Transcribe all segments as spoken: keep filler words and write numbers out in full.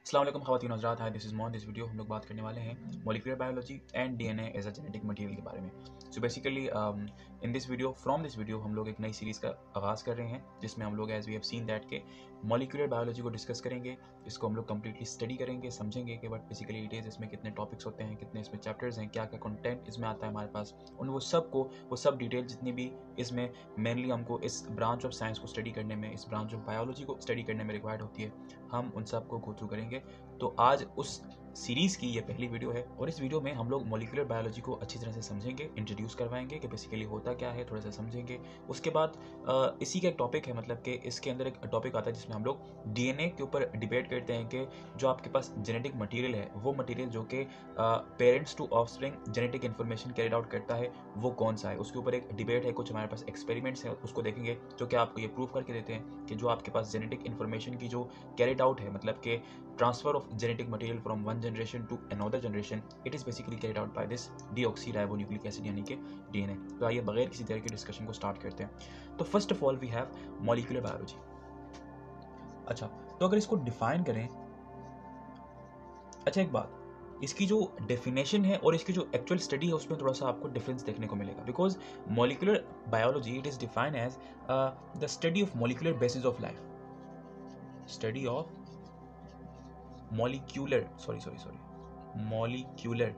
अस्सलाम वालेकुम ख़वातीन हज़रात, hi this is Mohan. This video हम लोग बात करने वाले हैं molecular biology and DNA as a genetic material के बारे में। So basically in this video from this video हम लोग एक नई सीरीज़ का आगाज़ कर रहे हैं, जिसमें हम लोग as we have seen that के मॉलिक्यूलर बायोलॉजी को डिस्कस करेंगे। इसको हम लोग कम्प्लीटली स्टडी करेंगे, समझेंगे कि बट बेसिकली इट इज़, इसमें कितने टॉपिक्स होते हैं, कितने इसमें चैप्टर्स हैं, क्या क्या कंटेंट इसमें आता है हमारे पास, उन वो सब को वो सब डिटेल जितनी भी इसमें मेनली हमको इस ब्रांच ऑफ साइंस को स्टडी करने में, इस ब्रांच ऑफ बायोलॉजी को स्टडी करने में रिक्वायर्ड होती है, हम उन सब को गो थ्रू करेंगे। तो आज उस सीरीज़ की ये पहली वीडियो है और इस वीडियो में हम लोग मॉलिक्यूलर बायोलॉजी को अच्छी तरह से समझेंगे, इंट्रोड्यूस करवाएंगे कि बेसिकली होता क्या है, थोड़ा सा समझेंगे। उसके बाद अ, इसी का एक टॉपिक है, मतलब कि इसके अंदर एक टॉपिक आता है जिसमें हम लोग डीएनए के ऊपर डिबेट करते हैं कि जो आपके पास जेनेटिक मटेरियल है, वो मटेरियल जो कि parents to offspring genetic information carried out करता है, वो कौन सा है। उसके ऊपर एक डिबेट है, कुछ हमारे पास एक्सपेरिमेंट्स हैं, उसको देखेंगे जो कि आपको ये प्रूव करके देते हैं कि जो आपके पास जेनेटिक इन्फॉर्मेशन की जो कैरिड आउट है, मतलब कि transfer of genetic material from one generation to another generation, it is basically carried out by this deoxyribonucleic acid यानी कि डीएनए। तो आइए बगैर किसी तरह के डिस्कशन को स्टार्ट करते हैं। तो first of all we have molecular biology. अच्छा, तो अगर इसको डिफाइन करें, अच्छा एक बात, इसकी जो डेफिनेशन है और इसकी जो एक्चुअल स्टडी है उसमें थोड़ा सा आपको डिफरेंस देखने को मिलेगा। Because molecular biology it is defined as the study of molecular basis of life, study of molecular sorry sorry sorry molecular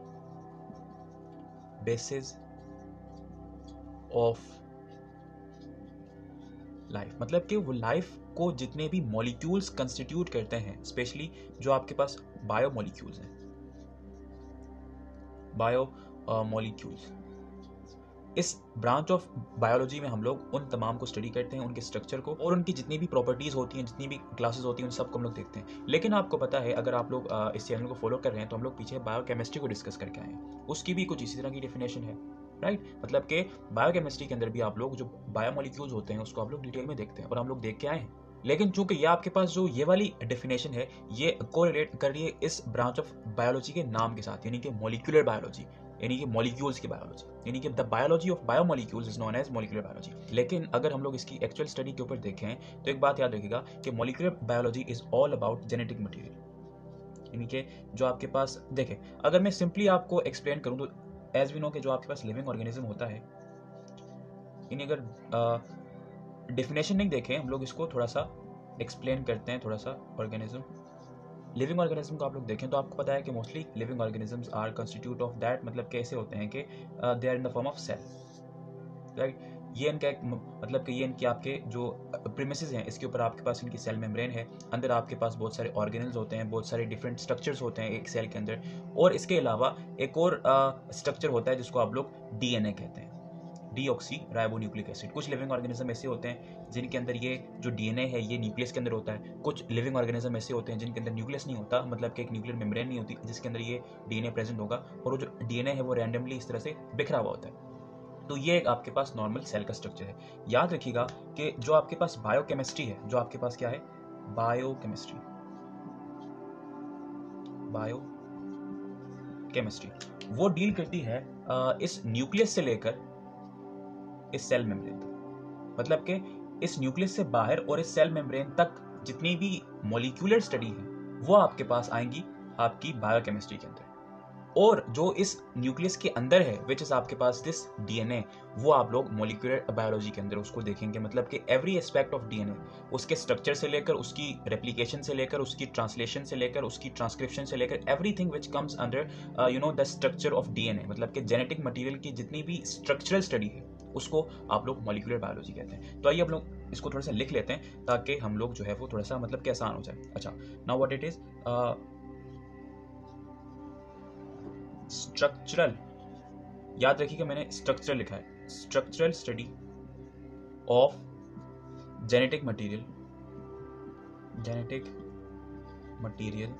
basis of life, मतलब कि वो लाइफ को जितने भी मॉलिक्यूल्स कंस्टिट्यूट करते हैं, स्पेशली जो आपके पास बायो मॉलिक्यूल्स हैं, बायो मॉलिक्यूल्स, इस ब्रांच ऑफ बायोलॉजी में हम लोग उन तमाम को स्टडी करते हैं, उनके स्ट्रक्चर को और उनकी जितनी भी प्रॉपर्टीज़ होती हैं, जितनी भी क्लासेस होती हैं, उन सब को हम लोग देखते हैं। लेकिन आपको पता है, अगर आप लोग इस चैनल को फॉलो कर रहे हैं तो हम लोग पीछे बायोकेमिस्ट्री को डिस्कस करके आए हैं, उसकी भी कुछ इसी तरह की डेफिनेशन है, राइट right? मतलब कि बायोकेमिस्ट्री के अंदर भी आप लोग जो बायोमोलिक्यूल्स होते हैं उसको आप लोग डिटेल में देखते हैं और हम लोग देख के आए हैं। लेकिन चूंकि ये आपके पास जो ये वाली डेफिनेशन है, ये कोरिलेट कर रही है इस ब्रांच ऑफ बायोलॉजी के नाम के साथ, यानी कि मॉलिक्यूलर बायोलॉजी, यानी कि मॉलिक्यूल्स की बायोलॉजी, यानी कि the biology of biomolecules is known as molecular biology. लेकिन अगर हम लोग इसकी एक्चुअल स्टडी के ऊपर देखें तो एक बात याद रखिएगा कि molecular biology is all about genetic material, यानी कि जो आपके पास, देखें अगर मैं सिंपली आपको एक्सप्लेन करूं तो एज वी नो कि जो आपके पास लिविंग ऑर्गेनिज्म होता है, यानी अगर डेफिनेशन नहीं देखें, हम लोग इसको थोड़ा सा एक्सप्लेन करते हैं, थोड़ा सा ऑर्गेनिज्म, लिविंग ऑर्गेनिज्म को आप लोग देखें तो आपको पता है कि mostly living organisms are constitute of that, मतलब कैसे होते हैं कि they are in the form of cell, right. ये इनका एक मतलब कि ये इनकी आपके जो प्रीमिसेस हैं, इसके ऊपर आपके पास इनकी सेल मेम्ब्रेन है, अंदर आपके पास बहुत सारे ऑर्गेनल्स होते हैं, बहुत सारे डिफरेंट स्ट्रक्चर्स होते हैं एक सेल के अंदर, और इसके अलावा एक और स्ट्रक्चर होता है जिसको आप लोग डीएनए कहते हैं, डीऑक्सी राइबोन्यूक्लिक एसिड। कुछ लिविंग ऑर्गेनिज्म ऐसे होते हैं जिनके अंदर ये जो डीएनए है ये न्यूक्लियस के अंदर होता है, कुछ लिविंग ऑर्गेनिज्म ऐसे होते हैं जिनके अंदर न्यूक्लियस नहीं होता, मतलब कि एक न्यूक्लियर मेम्ब्रेन नहीं होती जिसके अंदर ये डीएनए प्रेजेंट होगा, और वो जो डीएनए है वो रैंडमली इस तरह से बिखरा हुआ होता है। तो ये एक आपके पास नॉर्मल सेल का स्ट्रक्चर है। याद रखिएगा कि जो आपके पास बायोकेमिस्ट्री है, जो आपके पास क्या है, बायोकेमिस्ट्री, बायो केमिस्ट्री, वो डील करती है इस न्यूक्लियस से लेकर इस सेल मेम्ब्रेन तक, मतलब कि इस न्यूक्लियस से बाहर और इस सेल मेम्ब्रेन तक जितनी भी मॉलिक्यूलर स्टडी है वो आपके पास आएंगी आपकी बायोकेमिस्ट्री के अंदर, और जो इस न्यूक्लियस के अंदर है विच इज आपके पास दिस डीएनए, वो आप लोग मॉलिक्यूलर बायोलॉजी के अंदर उसको देखेंगे। मतलब कि एवरी एस्पेक्ट ऑफ डीएनए, उसके स्ट्रक्चर से लेकर, उसकी रेप्लिकेशन से लेकर, उसकी ट्रांसलेशन से लेकर, उसकी ट्रांसक्रिप्शन से लेकर, everything which comes under you know the structure of DNA, मतलब कि जेनेटिक मटेरियल की जितनी भी स्ट्रक्चरल स्टडी है उसको आप लोग मॉलिक्यूलर बायोलॉजी कहते हैं। तो आइए हम लोग इसको थोड़ा सा लिख लेते हैं ताकि हम लोग जो है वो थोड़ा सा मतलब कि आसान हो जाए। अच्छा, now what it is structural, याद रखिएगा मैंने स्ट्रक्चरल लिखा है, structural study of genetic material, genetic material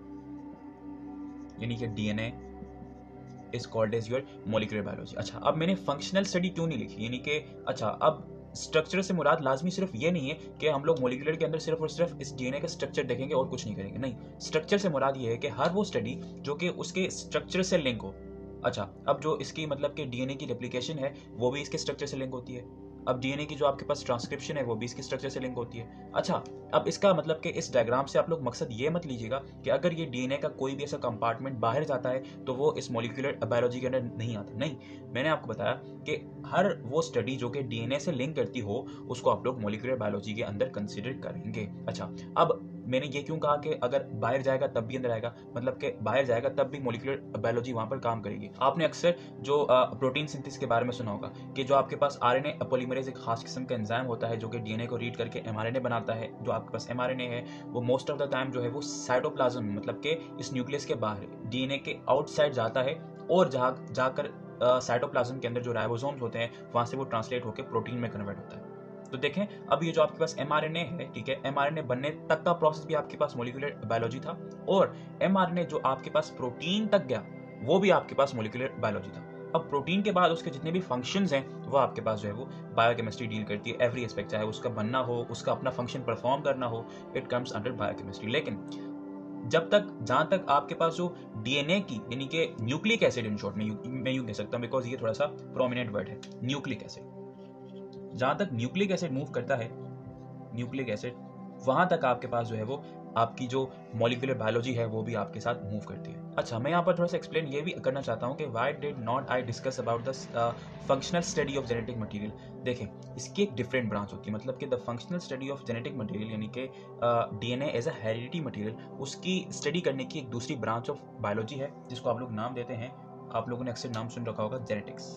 यानी कि DNA is called as your molecular biology. अच्छा, अब मैंने फंक्शनल स्टडी क्यों नहीं लिखी, यानी कि अच्छा अब स्ट्रक्चर से मुराद लाजमी सिर्फ ये नहीं है कि हम लोग मॉलिक्यूलर के अंदर सिर्फ और सिर्फ इस डीएनए का स्ट्रक्चर देखेंगे और कुछ नहीं करेंगे, नहीं, स्ट्रक्चर से मुराद ये है कि हर वो स्टडी जो कि उसके स्ट्रक्चर से लिंक हो। अच्छा, अब जो इसकी मतलब कि डीएनए की रेप्लिकेशन है वो भी इसके स्ट्रक्चर से लिंक होती है, अब डीएनए की जो आपके पास ट्रांसक्रिप्शन है वो भी इसकी स्ट्रक्चर से लिंक होती है। अच्छा, अब इसका मतलब कि इस डायग्राम से आप लोग मकसद ये मत लीजिएगा कि अगर ये डीएनए का कोई भी ऐसा कंपार्टमेंट बाहर जाता है तो वो इस मॉलिक्यूलर बायोलॉजी के अंदर नहीं आता। नहीं, मैंने आपको बताया कि हर वो स्टडी जो कि डीएनए से लिंक करती हो उसको आप लोग मॉलिक्यूलर बायोलॉजी के अंदर कंसिडर करेंगे। अच्छा, अब मैंने ये क्यों कहा कि अगर बाहर जाएगा तब भी अंदर आएगा, मतलब कि बाहर जाएगा तब भी मॉलिक्यूलर बायोलॉजी वहां पर काम करेगी। आपने अक्सर जो प्रोटीन सिंथेसिस के बारे में सुना होगा कि जो आपके पास आरएनए पॉलीमरेज एक खास किस्म का एंजाइम होता है जो कि डीएनए को रीड करके एमआरएनए बनाता है। जो आपके पास एमआरएनए है वो मोस्ट ऑफ द टाइम जो है वो साइटोप्लाज्म मतलब कि इस न्यूक्लियस के बाहर डीएनए के आउटसाइड जाता है और जहाँ जाकर साइटोप्लाज्म के अंदर जो राइबोसोम्स होते हैं वहां से वो ट्रांसलेट होकर प्रोटीन में कन्वर्ट होता है। तो देखें, अब ये जो आपके पास एमआरएनए है, ठीक है, एमआरएनए बनने तक का प्रोसेस भी आपके पास मॉलिक्यूलर बायोलॉजी था और एमआरएनए जो आपके पास प्रोटीन तक गया वो भी आपके पास मॉलिक्यूलर बायोलॉजी था। अब प्रोटीन के बाद उसके जितने भी फंक्शंस हैं वो आपके पास जो है वो बायोकेमिस्ट्री डील करती है। एवरी एस्पेक्ट, चाहे उसका बनना हो, उसका अपना फंक्शन परफॉर्म करना हो, इट कम्स अंडर बायोकेमिस्ट्री। लेकिन जब तक जहां तक आपके पास जो डीएनए की यानी कि न्यूक्लिक एसिड, इन शॉर्ट में मैं यूं कह सकता हूं बिकॉज ये थोड़ा सा प्रोमिनेंट वर्ड है, न्यूक्लिक एसिड, जहां तक न्यूक्लिक एसिड मूव करता है, न्यूक्लिक एसिड वहां तक आपके पास जो है वो आपकी जो मॉलिक्यूलर बायोलॉजी है वो भी आपके साथ मूव करती है। अच्छा, मैं यहाँ पर थोड़ा सा एक्सप्लेन ये भी करना चाहता हूँ कि why did not I discuss about the functional study of genetic material. देखें, इसकी एक डिफरेंट ब्रांच होती है, मतलब कि the functional study of genetic material यानी कि DNA as a heredity material, उसकी स्टडी करने की एक दूसरी ब्रांच ऑफ बायोलॉजी है जिसको आप लोग नाम देते हैं, आप लोगों ने अक्सर नाम सुन रखा होगा, जेनेटिक्स।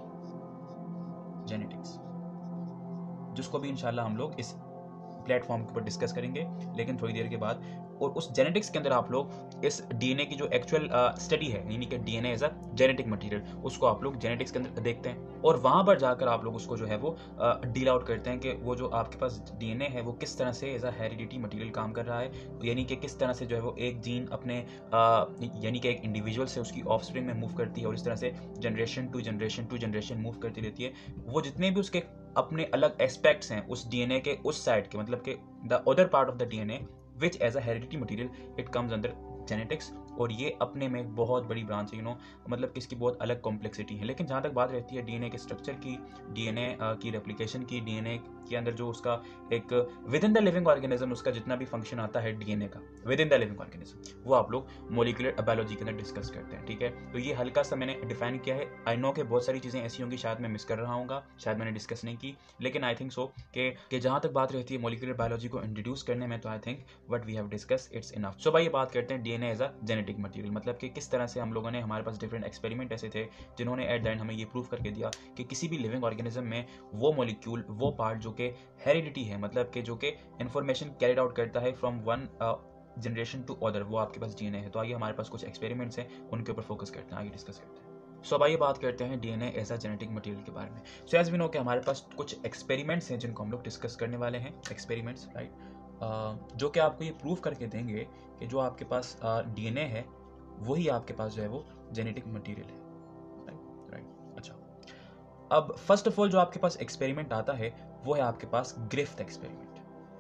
जेनेटिक्स जिसको भी इंशाल्लाह हम लोग इस प्लेटफॉर्म के ऊपर डिस्कस करेंगे लेकिन थोड़ी देर के बाद। और उस जेनेटिक्स के अंदर आप लोग इस डीएनए की जो एक्चुअल स्टडी है यानी कि DNA as a genetic material उसको आप लोग जेनेटिक्स के अंदर देखते हैं और वहां पर जाकर आप लोग उसको जो है वो डील आउट करते हैं कि वो जो आपके पास डीएनए है वो किस तरह से एज अ हेरिडिटी मटेरियल काम कर रहा है, यानी कि किस तरह से जो है वो एक जीन अपने यानी कि एक इंडिविजुअल से उसकी ऑफस्प्रिंग में मूव करती है और इस तरह से generation to generation to generation move करती रहती है। वो जितने भी उसके अपने अलग एस्पेक्ट्स हैं उस डीएनए के उस साइड के, मतलब कि the other part of the DNA which as a heredity material, it comes under genetics. और ये अपने में एक बहुत बड़ी ब्रांच है, यू नो, मतलब कि इसकी बहुत अलग कॉम्प्लेक्सिटी है। लेकिन जहाँ तक बात रहती है डीएनए के स्ट्रक्चर की, डीएनए की रेप्लिकेशन की, डीएनए के अंदर जो उसका एक within the living organism उसका जितना भी फंक्शन आता है डीएनए का within the living organism, वो आप लोग मॉलिक्यूलर बायोलॉजी के अंदर डिस्कस करते हैं, ठीक है। तो ये हल्का सा मैंने डिफाइन किया है। आई नो कि बहुत सारी चीज़ें ऐसी होंगी शायद मैं मिस कर रहा हूँ, शायद मैंने डिस्कस नहीं की, लेकिन आई थिंक सो कि कि जहाँ तक बात रहती है मॉलिक्यूलर बायोलॉजी को इंट्रोड्यूस करने में, तो I think what we have discuss it's enough. So भाई बात करते हैं DNA as a genetic material, मतलब कि किस तरह से हम लोगों ने, हमारे पास डिफरेंट एक्सपेरिमेंट ऐसे थे जिन्होंने एट द एंड हमें ये प्रूव करके दिया कि किसी भी लिविंग ऑर्गेनिज्म में वो मॉलिक्यूल, वो पार्ट जो कि हेरिडिटी है, मतलब कि जो कि इंफॉर्मेशन कैरिड आउट करता है from one generation to other, वो आपके पास डीएनए है। तो आइए हमारे पास कुछ एक्सपेरिमेंट्स हैं उनके ऊपर फोकस करते हैं, आइए डिस्कस करते हैं। सो अब आइए बात करते हैं DNA as a genetic material के बारे में। सो एज वी नो कि हमारे पास कुछ एक्सपेरिमेंट्स हैं जिनको हम लोग डिस्कस करने वाले हैं, एक्सपेरिमेंट्स राइट, जो कि आपको ये प्रूव करके देंगे कि जो आपके पास डीएनए है वही आपके पास जो है वो जेनेटिक मटेरियल है, राइट राइट। अच्छा, अब फर्स्ट ऑफ ऑल जो आपके पास एक्सपेरिमेंट आता है वो है आपके पास ग्रिफ्थ एक्सपेरिमेंट।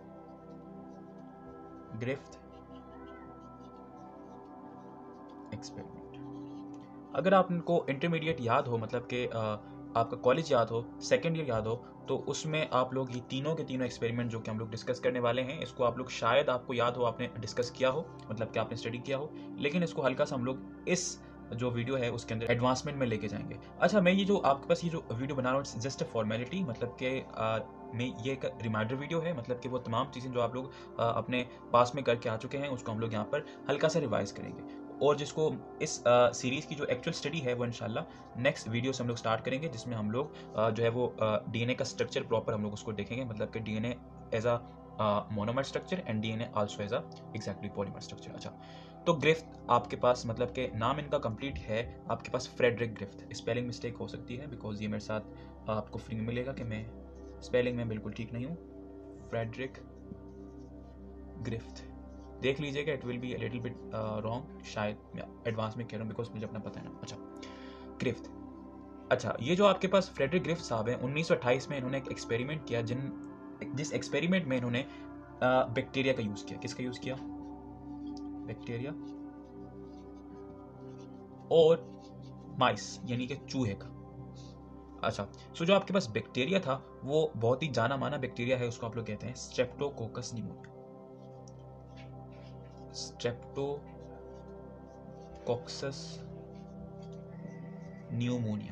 ग्रिफ्थ एक्सपेरिमेंट, अगर आपको इंटरमीडिएट याद हो, मतलब कि आपका कॉलेज याद हो, सेकेंड ईयर याद हो, तो उसमें आप लोग ये तीनों के तीनों एक्सपेरिमेंट जो कि हम लोग डिस्कस करने वाले हैं, इसको आप लोग शायद आपको याद हो, आपने डिस्कस किया हो, मतलब कि आपने स्टडी किया हो, लेकिन इसको हल्का सा हम लोग इस जो वीडियो है उसके अंदर एडवांसमेंट में लेके जाएंगे। अच्छा, मैं ये जो आपके पास ये जो वीडियो बना रहा हूँ जस्ट अ फॉर्मेलिटी, मतलब कि मैं ये एक रिमाइंडर वीडियो है, मतलब कि वो तमाम चीज़ें जो आप लोग आ, अपने पास में करके आ चुके हैं उसको हम लोग यहाँ पर हल्का सा रिवाइज करेंगे, और जिसको इस सीरीज़ की जो एक्चुअल स्टडी है वो इंशाल्लाह नेक्स्ट वीडियो से हम लोग स्टार्ट करेंगे, जिसमें हम लोग जो है वो डीएनए का स्ट्रक्चर प्रॉपर हम लोग उसको देखेंगे, मतलब कि DNA as a monomer structure and DNA also as a exactly polymer structure. अच्छा, तो ग्रिफ्थ आपके पास, मतलब कि नाम इनका कंप्लीट है आपके पास फ्रेडरिक ग्रिफ्थ। स्पेलिंग मिस्टेक हो सकती है बिकॉज ये मेरे साथ आपको फ्री में मिलेगा कि मैं स्पेलिंग में बिल्कुल ठीक नहीं हूँ। फ्रेडरिक ग्रिफ्थ देख लीजिएगा, it will be a little bit wrong, शायद मैं एडवांस में कह रहा हूँ बिकॉज मुझे अपना पता है ना। अच्छा, ग्रिफ्थ, अच्छा ये जो आपके पास फ्रेडरिक ग्रिफ्थ साहब हैं, उन्नीस सौ अट्ठाईस में इन्होंने एक एक्सपेरिमेंट किया, जिन जिस एक्सपेरिमेंट में इन्होंने बैक्टीरिया का यूज़ किया। किसका यूज़ किया? बैक्टीरिया और माइस यानी कि चूहे का। अच्छा, सो जो आपके पास बैक्टीरिया था वो बहुत ही जाना माना बैक्टीरिया है, उसको आप लोग कहते हैं streptococcus pneumoniae. Streptococcus pneumoniae.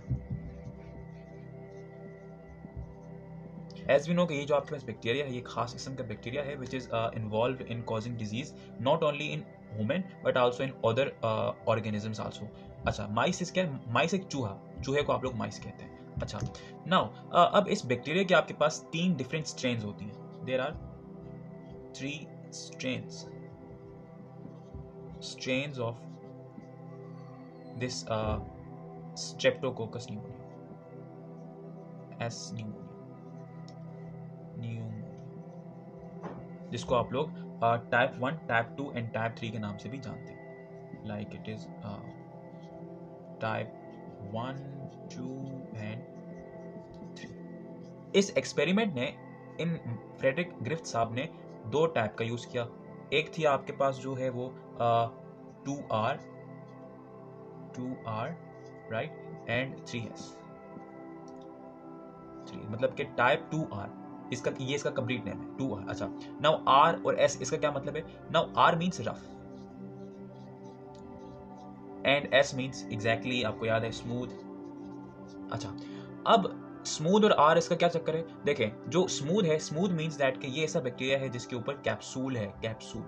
As we know कि ये जो आपके पास बैक्टीरिया है ये खास किस्म का बैक्टीरिया है which is involve in causing disease not only in human but also in other organisms also. अच्छा, माइस इस क्या है? माइस एक चूहा, चूहे को आप लोग माइस कहते हैं। अच्छा, नाउ uh, अब इस बैक्टीरिया के आपके पास तीन डिफरेंट स्ट्रेन्स होती हैं। There are three strains strains of this streptococcus pneumoniae, S pneumoniae, pneumoniae, जिसको आप लोग type one, type two and type three के नाम से भी जानते हैं। Like it is type one, two and three. इस एक्सपेरिमेंट ने इन फ्रेडरिक ग्रिफ्थ साहब ने दो टाइप का यूज किया। एक थी आपके पास जो है वो two R two R right and three S three, मतलब कि टाइप टू आर, इसका ये इसका कंप्लीट नेम है, टू आर। अच्छा, नाउ आर और एस इसका क्या मतलब है? Now R means rough and S means exactly आपको याद है स्मूथ। अच्छा, अब स्मूथ और आर इसका क्या चक्कर है? देखें, जो स्मूथ है, स्मूथ मींस दैट कि ये ऐसा बैक्टीरिया है जिसके ऊपर कैप्सूल है, कैप्सूल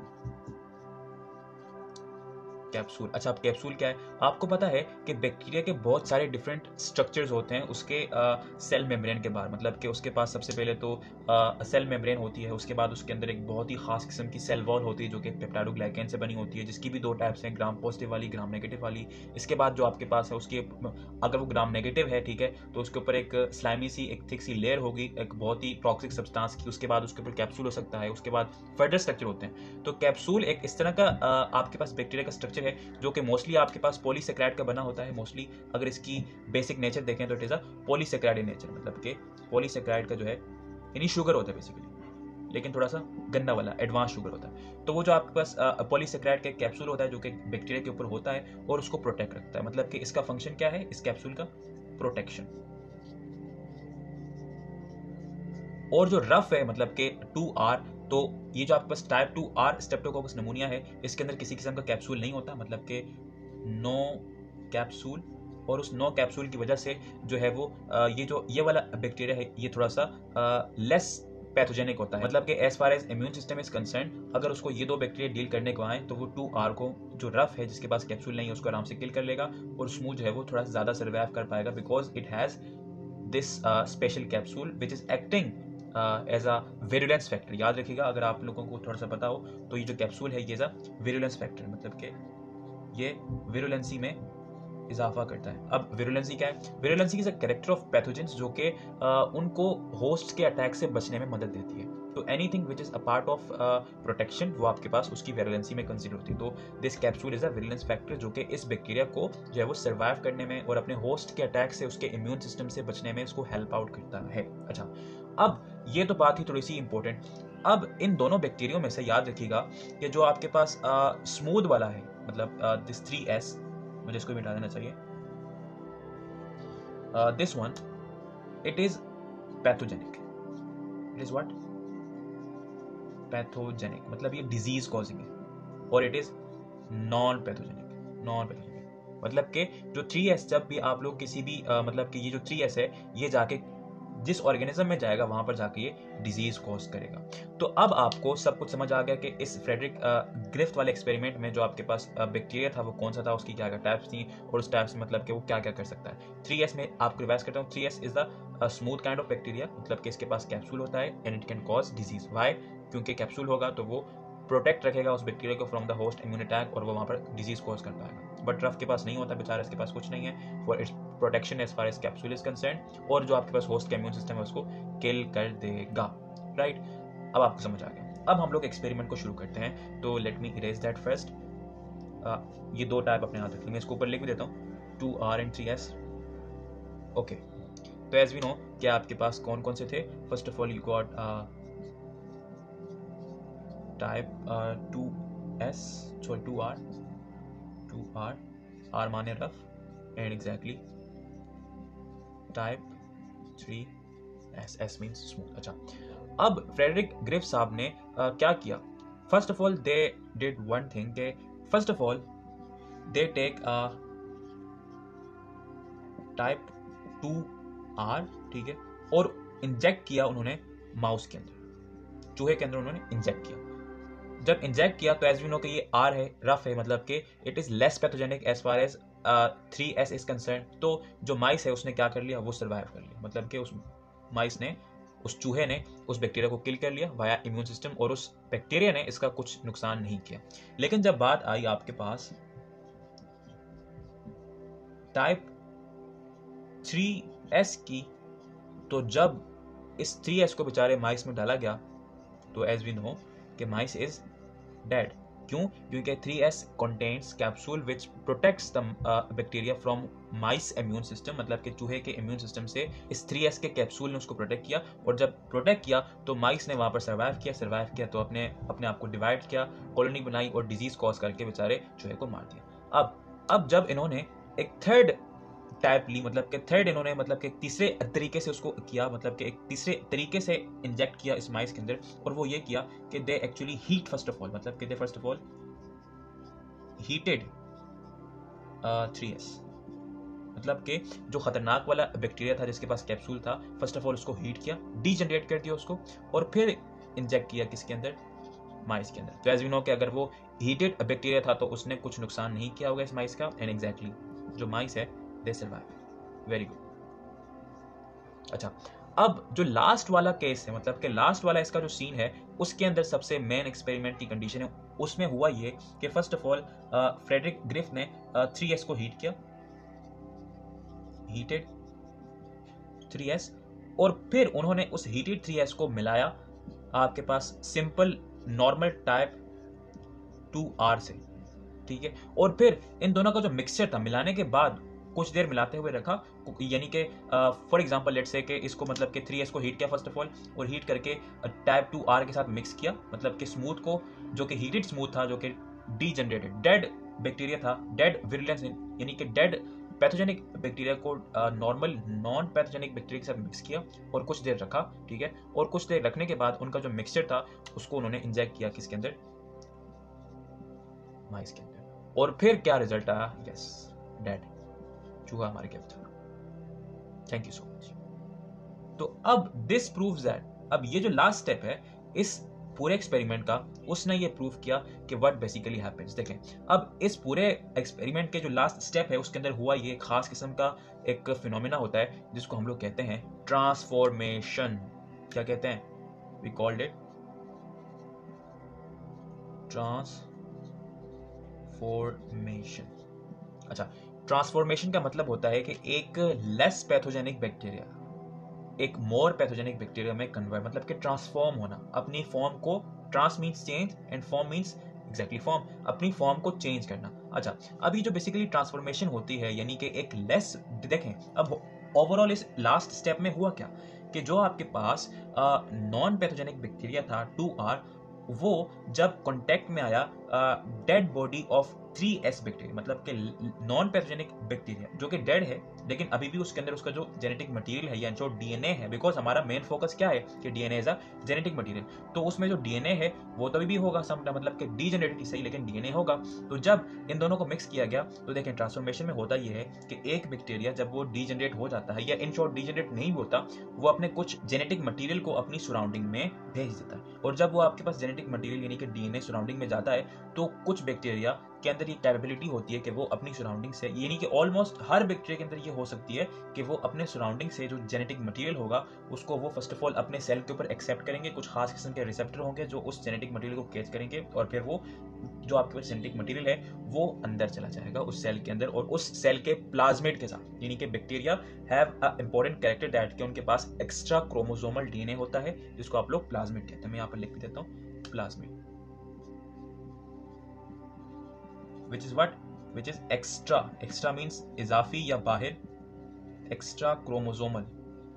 कैप्सूल। अच्छा, अब कैप्सूल क्या है? आपको पता है कि बैक्टीरिया के बहुत सारे डिफरेंट स्ट्रक्चर्स होते हैं उसके सेल मेम्ब्रेन के बाहर, मतलब कि उसके पास सबसे पहले तो सेल मेम्ब्रेन होती है, उसके बाद उसके अंदर एक बहुत ही खास किस्म की सेल वॉल होती है जो कि पेप्टाइडोग्लाइकेन से बनी होती है, जिसकी भी दो टाइप्स हैं, ग्राम पॉजिटिव वाली, ग्राम नेगेटिव वाली। इसके बाद जो आपके पास है उसके, अगर वो ग्राम नेगेटिव है, ठीक है, तो उसके ऊपर एक स्लाइमी सी, एक थिक सी लेयर होगी, एक बहुत ही टॉक्सिक सब्सटेंस की। उसके बाद उसके ऊपर कैप्सूल हो सकता है, उसके बाद फर्दर स्ट्रक्चर होते हैं। तो कैप्सूल एक इस तरह का आपके पास बैक्टीरिया का स्ट्रक्चर है जो कि मोस्टली आपके पास पॉलीसेक्राइड का बना होता है। मोस्टली अगर इसकी बेसिक नेचर देखें तो it is a polysaccharide in nature, मतलब कि पॉलीसेक्राइड का जो है यानी शुगर होता है बेसिकली, लेकिन थोड़ा सा गंदा वाला एडवांस शुगर होता है। तो वो जो आपके पास पॉलीसेक्राइड का कैप्सूल होता है जो कि बैक्टीरिया के ऊपर होता है और उसको प्रोटेक्ट रखता है, मतलब कि इसका फंक्शन क्या है इस कैप्सूल का? प्रोटेक्शन। और जो रफ है, मतलब कि टू आर, तो ये जो आपके पास type two R streptococcus pneumoniae है, इसके अंदर किसी किस्म का कैप्सूल नहीं होता, मतलब कि नो कैप्सूल। और उस नो कैप्सूल की वजह से जो है वो ये जो ये वाला बैक्टीरिया है ये थोड़ा सा लेस पैथोजेनिक होता है, मतलब कि as far as immune system is concern, अगर उसको ये दो बैक्टीरिया डील करने को आए तो वो टू आर को, जो रफ है जिसके पास कैप्सूल नहीं है, उसको आराम से किल कर लेगा, और स्मूथ जो है वो थोड़ा सा ज्यादा सर्वाइव कर पाएगा because it has this special capsule which is acting as a virulence factor. याद रखिएगा, अगर आप लोगों को थोड़ा सा पता हो तो ये जो कैप्सूल है ये एज अ विरुलेंस फैक्टर, मतलब कि ये विरुलेंसी में इजाफा करता है। अब विरुलेंसी क्या है? Virulency is a character of pathogens जो कि उनको होस्ट के अटैक से बचने में मदद देती है। तो anything which is a part of protection वो आपके पास उसकी विरुलेंसी में कंसीडर होती है। तो this capsule is a virulence factor जो कि इस बैक्टीरिया को जो है वो सर्वाइव करने में और अपने होस्ट के अटैक से, उसके इम्यून सिस्टम से बचने में उसको हेल्प आउट करता है। अच्छा, अब ये तो बात ही थोड़ी सी इंपॉर्टेंट। अब इन दोनों बैक्टीरियो में से याद रखिएगा कि जो आपके पास स्मूथ वाला है, मतलब दिस थ्री एस, मुझे इसको मिटा देना चाहिए, this one, it is pathogenic. It is what? Pathogenic, मतलब ये डिजीज कॉजिंग है, और it is non pathogenic. Non pathogenic मतलब कि जो थ्री एस, जब भी आप लोग किसी भी uh, मतलब कि ये जो थ्री एस है ये जाके जिस ऑर्गेनिज्म में जाएगा वहां पर जाके ये डिजीज कॉज करेगा। तो अब आपको सब कुछ समझ आ गया कि इस फ्रेडरिक ग्रिफ्थ वाले एक्सपेरिमेंट में जो आपके पास बैक्टीरिया था वो कौन सा था, उसकी क्या क्या टाइप्स थी, और उस टाइप्स मतलब कि वो क्या क्या कर सकता है। थ्री एस में आपको रिवाइज करता हूँ, three S is the smooth kind of bacteria, मतलब कि इसके पास कैप्सूल होता है and it can cause disease. Why? क्योंकि कैप्सूल होगा तो वो प्रोटेक्ट रखेगा उस बैक्टीरिया को from the host immune attack, और वो वहाँ पर डिजीज कॉज कर पाएगा। बट रफ के पास नहीं होता बेचारा, इसके पास कुछ नहीं है for its protection as far as capsule is concern, और जो आपके पास होस्ट का इम्यून सिस्टम है उसको किल कर देगा। राइट, अब आपको समझ आ गया। अब हम लोग एक्सपेरिमेंट को शुरू करते हैं। तो let me erase that first. ये दो टाइप अपने हाथ रख लेंगे, इसको ऊपर लिख भी देता हूँ, two R and three S. Okay, तो एज वी नो कि आपके पास कौन कौन से थे। First of all you got type two S, sorry two R, two R, R माने rough, and exactly type three S, S means smooth. अच्छा, अब फ्रेडरिक ग्रिफ साहब ने uh, क्या किया? First of all they did one thing, they first of all they take type two are, ठीक है, और इंजेक्ट किया उन्होंने माउस के अंदर, चूहे के अंदर उन्होंने इंजेक्ट किया। जब इंजेक्ट किया तो एज वी नो कि ये आर है, रफ है, मतलब कि it is less pathogenic as far as three S is concern. तो जो माइस है उसने क्या कर लिया? वो सर्वाइव कर लिया, मतलब कि उस माइस ने, उस चूहे ने उस बैक्टीरिया को किल कर लिया वाया इम्यून सिस्टम, और उस बैक्टीरिया ने इसका कुछ नुकसान नहीं किया। लेकिन जब बात आई आपके पास टाइप थ्री एस की, तो जब इस थ्री एस को बेचारे माइस में डाला गया तो एज वी नो कि माइस इज डेड। क्यों? क्योंकि three S contains capsule which protects the bacteria from mice immune system, मतलब कि चूहे के इम्यून सिस्टम से इस थ्री एस के कैप्सूल ने उसको प्रोटेक्ट किया, और जब प्रोटेक्ट किया तो माइस ने वहां पर सर्वाइव किया, सर्वाइव किया तो अपने अपने आप को डिवाइड किया, कॉलोनी बनाई और डिजीज कॉज करके बेचारे चूहे को मार दिया। अब अब जब इन्होंने एक थर्ड टाइप ली, मतलब कि थर्ड इन्होंने मतलब कि तीसरे तरीके से उसको किया, मतलब कि एक तीसरे तरीके से इंजेक्ट किया इस माइस के अंदर, और वो ये किया कि they actually heat first of all, मतलब कि they first of all heated three S, मतलब कि जो खतरनाक वाला बैक्टीरिया था जिसके पास कैप्सूल था, फर्स्ट ऑफ ऑल उसको हीट किया, डीजनरेट कर दिया उसको, और फिर इंजेक्ट किया किसके अंदर? माइस के अंदर। तो एज वी नो कि अगर वो हीटेड बैक्टीरिया था तो उसने कुछ नुकसान नहीं किया होगा इस माइस का, एंड एग्जैक्टली जो माइस है दे सर्वाइव। Very good. अच्छा, अब जो लास्ट वाला केस है, मतलब कि लास्ट वाला इसका जो सीन है, उसके अंदर सबसे मेन एक्सपेरिमेंट की कंडीशन है, उसमें हुआ ये कि first of all Frederick Griff ने थ्री एस को हीट किया, हीटेड थ्री एस, और फिर उन्होंने उस हीटेड थ्री एस को मिलाया आपके पास simple normal type two R से, ठीक है, और फिर इन दोनों का जो मिक्सचर था मिलाने के बाद कुछ देर मिलाते हुए रखा, यानी कि फॉर एग्जांपल लेट्स से कि इसको मतलब कि थ्री एस को हीट किया फर्स्ट ऑफ ऑल, और हीट करके टाइप टू आर के साथ मिक्स किया, मतलब कि स्मूथ को, जो कि हीटेड स्मूथ था, जो कि डीजनरेटेड डेड बैक्टीरिया था, डेड विरुलेंस यानी कि डेड पैथोजेनिक बैक्टीरिया को नॉर्मल नॉन पैथोजेनिक बैक्टीरिया के साथ मिक्स किया और कुछ देर रखा, ठीक है, और कुछ देर रखने के बाद उनका जो मिक्सचर था उसको उन्होंने इंजेक्ट किया किसके अंदर? माइस के अंदर, और फिर क्या रिजल्ट आया? यस, डेड चूहा हमारे capture. Thank you so much. तो अब दिस प्रूव्स दैट, अब ये जो लास्ट स्टेप है इस पूरे एक्सपेरिमेंट का, उसने ये प्रूव किया कि व्हाट बेसिकली हैपेंस। देखें, अब इस पूरे एक्सपेरिमेंट के जो लास्ट स्टेप है उसके अंदर हुआ ये खास किस्म का एक फिनोमेना होता है जिसको हम लोग कहते हैं ट्रांसफॉर्मेशन। क्या कहते हैं? We called it transformation. अच्छा, ट्रांसफॉर्मेशन का मतलब होता है कि एक लेस पैथोजेनिक बैक्टीरिया एक मोर पैथोजेनिक बैक्टीरिया में कन्वर्ट, मतलब कि ट्रांसफॉर्म होना, अपनी फॉर्म को, trans means change and form means exactly form, अपनी फॉर्म को चेंज करना। अच्छा, अभी जो बेसिकली ट्रांसफॉर्मेशन होती है यानी कि एक लेस, देखें अब ओवरऑल इस लास्ट स्टेप में हुआ क्या कि जो आपके पास नॉन पैथोजेनिक बैक्टीरिया था टू आर, वो जब कांटेक्ट में आया dead body of three S bacteria, मतलब कि नॉन पैथोजेनिक बैक्टीरिया जो कि डेड है लेकिन अभी भी उसके अंदर उसका जो जेनेटिक मटेरियल है या जो डीएनए है, बिकॉज हमारा मेन फोकस क्या है कि DNA is a genetic material, तो उसमें जो डीएनए है वो तो अभी भी होगा सम, मतलब कि डीजेनरेटेड ही सही लेकिन डीएनए होगा। तो जब इन दोनों को मिक्स किया गया तो देखें ट्रांसफॉर्मेशन में होता ये है कि एक बैक्टीरिया जब वो डीजेनरेट हो जाता है या इन शॉर्ट डीजेनरेट नहीं होता, वो अपने कुछ जेनेटिक मटेरियल को अपनी सराउंडिंग में भेज देता है, और जब वो आपके पास जेनेटिक मटेरियल यानी कि डीएनए सराउंडिंग में जाता है तो कुछ बैक्टीरिया के अंदर ये कैपेबिलिटी होती है कि वो अपनी सराउंडिंग से, यानी कि ऑलमोस्ट हर बैक्टीरिया के अंदर ये हो सकती है कि वो अपने सराउंडिंग से जो जेनेटिक मटेरियल होगा उसको वो फर्स्ट ऑफ ऑल अपने सेल के ऊपर एक्सेप्ट करेंगे, कुछ खास किस्म के रिसेप्टर होंगे जो उस जेनेटिक मटेरियल को कैच करेंगे, और फिर वो जो आपके पास जेनेटिक मटेरियल है वो अंदर चला जाएगा उस सेल के अंदर, और उस सेल के प्लाज्मिड के साथ, यानी कि bacteria have a important character that कि उनके पास एक्स्ट्रा क्रोमोसोमल डीएनए होता है जिसको आप लोग प्लाज्मिड कहते हैं। मैं यहाँ पर लिख भी देता हूँ plasmid, which is what, which is extra, extra means इजाफी या बाहर, extra chromosomal,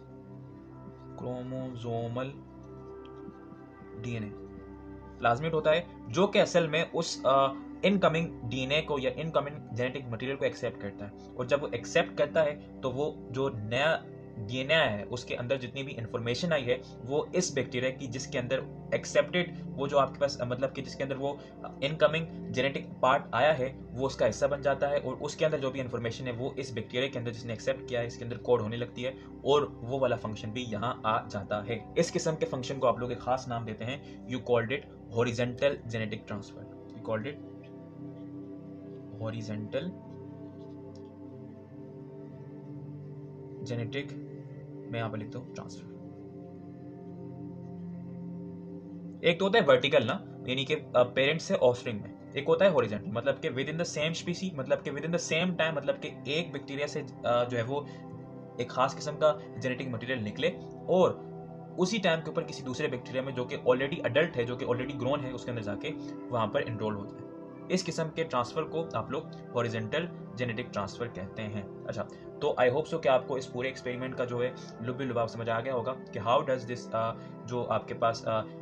chromosomal DNA plasmid होता है जो कि असल में उस इनकमिंग डीएनए को या इनकमिंग जेनेटिक मटेरियल को एक्सेप्ट करता है, और जब वो एक्सेप्ट करता है तो वो जो नया डीएनए है उसके अंदर जितनी भी इंफॉर्मेशन आई है वो इस बैक्टीरिया की जिसके अंदर एक्सेप्टेड वो जो आपके पास मतलब कि जिसके अंदर वो इनकमिंग जेनेटिक पार्ट आया है वो उसका हिस्सा बन जाता है और उसके अंदर जो भी इंफॉर्मेशन है वो इस बैक्टीरिया के अंदर जिसने एक्सेप्ट किया है इसके अंदर कोड होने लगती है और वो वाला फंक्शन भी यहाँ आ जाता है। इस किस्म के फंक्शन को आप लोग एक खास नाम देते हैं, you called it horizontal genetic transfer. You called it horizontal genetic, मैं यहां पर लिखता हूं ट्रांसफर। एक तो होता है वर्टिकल ना, यानी कि पेरेंट्स से ऑफस्प्रिंग में, एक होता है हॉरिजॉन्टल मतलब कि within the same species, मतलब कि within the same time, मतलब कि एक बैक्टीरिया से जो है वो एक खास किस्म का जेनेटिक मटेरियल निकले और उसी टाइम के ऊपर किसी दूसरे बैक्टीरिया में जो कि ऑलरेडी अडल्ट है, जो कि ऑलरेडी ग्रोन है, उसके अंदर जाके वहां पर एनरोल होता है। इस किस्म के ट्रांसफर को आप लोग हॉरिजॉन्टल जेनेटिक ट्रांसफर कहते हैं। अच्छा, तो आई होप सो कि आपको इस पूरे एक्सपेरिमेंट का जो है लुब्बी लुबाब समझ आ गया होगा कि हाउ डज दिस जो आपके पास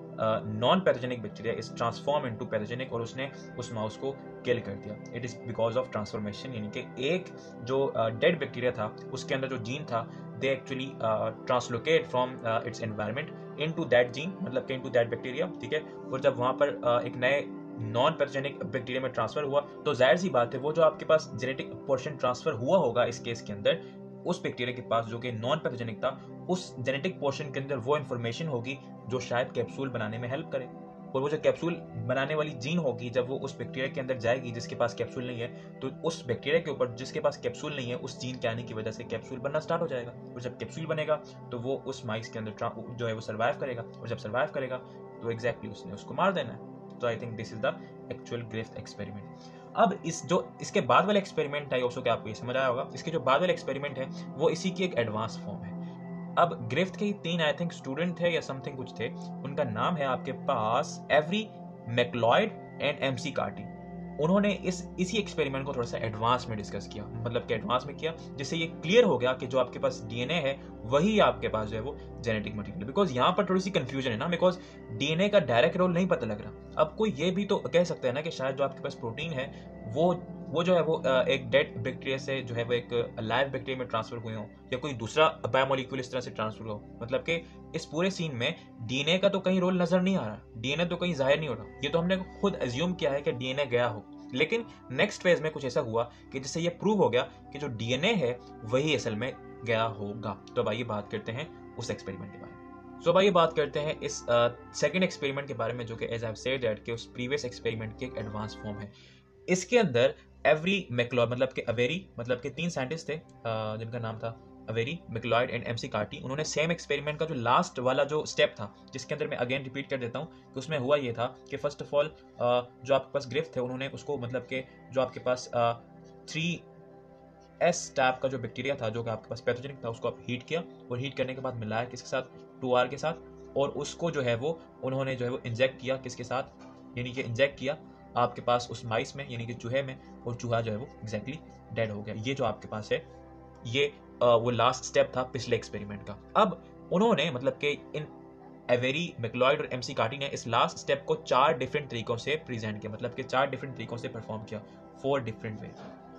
non pathogenic bacteria is transform into pathogenic और उसने उस माउस को किल कर दिया। It is because of transformation, यानी कि एक जो डेड uh, बैक्टीरिया था उसके अंदर जो जीन था they actually translocate from its environment into that gene, मतलब कि इनटू दैट बैक्टीरिया, ठीक है। और जब वहां पर uh, एक नए नॉन पैथोजेनिक बैक्टीरिया में ट्रांसफर हुआ तो जाहिर सी बात है वो जो आपके पास जेनेटिक पोर्शन ट्रांसफर हुआ होगा इस केस के अंदर उस बैक्टीरिया के पास जो कि नॉन पैथोजेनिक था, उस जेनेटिक पोर्शन के अंदर वो इन्फॉर्मेशन होगी जो शायद कैप्सूल बनाने में हेल्प करे। और वो जो कैप्सूल बनाने वाली जीन होगी जब वो उस बैक्टीरिया के अंदर जाएगी जिसके पास कैप्सूल नहीं है, तो उस बैक्टीरिया के ऊपर जिसके पास कैप्सूल नहीं है उस जीन के आने की वजह से कैप्सूल बनना स्टार्ट हो जाएगा। और जब कैप्सूल बनेगा तो वो उस माइस के अंदर जो है वो सर्वाइव करेगा, और जब सर्वाइव करेगा तो एग्जैक्टली उसने उसको मार देना है। तो I think this is the actual Griffith experiment. अब इस जो इसके बाद वाला एक्सपेरिमेंट है उसको क्या आपको ये समझ आया होगा, इसके जो बाद वाला एक्सपेरिमेंट है वो इसी की एक एडवांस फॉर्म है। अब ग्रिफ्थ के तीन आई थिंक स्टूडेंट थे या समथिंग कुछ थे, उनका नाम है आपके पास Avery MacLeod and MC Carty. उन्होंने इस इसी एक्सपेरिमेंट को थोड़ा सा एडवांस में डिस्कस किया, मतलब कि एडवांस में किया जिससे ये क्लियर हो गया कि जो आपके पास डीएनए है वही आपके पास जो है वो जेनेटिक मटेरियल। बिकॉज यहाँ पर थोड़ी सी कंफ्यूजन है ना, बिकॉज डीएनए का डायरेक्ट रोल नहीं पता लग रहा। अब कोई ये भी तो कह सकता है ना कि शायद जो आपके पास प्रोटीन है वो वो जो है वो एक डेड बैक्टीरिया से जो है वो एक लाइव बैक्टीरिया में ट्रांसफर हुए हो या कोई दूसरा बायोमोलिक्यूल इस तरह से ट्रांसफर हो। मतलब कि इस पूरे सीन में डीएनए का तो कहीं रोल नजर नहीं आ रहा, डीएनए तो कहीं जाहिर नहीं हो रहा, ये तो हमने खुद एज्यूम किया है कि डीएनए गया हो। लेकिन नेक्स्ट फेज में कुछ ऐसा हुआ कि जिससे ये प्रूव हो गया कि जो डीएनए है वही असल में गया होगा। तो अब आइए बात करते हैं उस एक्सपेरिमेंट के बारे में। सो अब आइए बात करते हैं इस सेकंड uh, एक्सपेरिमेंट के बारे में जो कि as I have said that कि उस प्रीवियस एक्सपेरिमेंट की एक एडवांस फॉर्म है। इसके अंदर एवरी मैक्लॉयड मतलब कि अवेरी मतलब कि तीन साइंटिस्ट थे uh, जिनका नाम था Avery, MacLeod and MC Carty. उन्होंने सेम एक्सपेरिमेंट का जो लास्ट वाला जो स्टेप था, जिसके अंदर मैं अगेन रिपीट कर देता हूँ कि उसमें हुआ ये था कि फर्स्ट ऑफ ऑल जो आपके पास ग्रिफ्थ थे उन्होंने उसको मतलब कि जो आपके पास थ्री एस टाइप का जो बैक्टीरिया था जो कि आपके पास पैथोजेनिक था उसको आप हीट किया और हीट करने के बाद मिलाया किसके साथ, टू आर के साथ, और उसको जो है वो उन्होंने जो है वो इंजेक्ट किया किसके साथ, यानी कि इंजेक्ट किया आपके पास उस माइस में यानी कि चूहे में, और चूहा जो है वो एग्जैक्टली डेड हो गया। ये जो आपके पास है ये Uh, वो लास्ट स्टेप था पिछले एक्सपेरिमेंट का। अब उन्होंने मतलब कि इन एवेरी, मैक्लॉयड और एमसी कार्टी ने इस लास्ट स्टेप को चार डिफरेंट तरीकों से प्रेजेंट किया, मतलब कि चार डिफरेंट तरीकों से परफॉर्म किया, four different way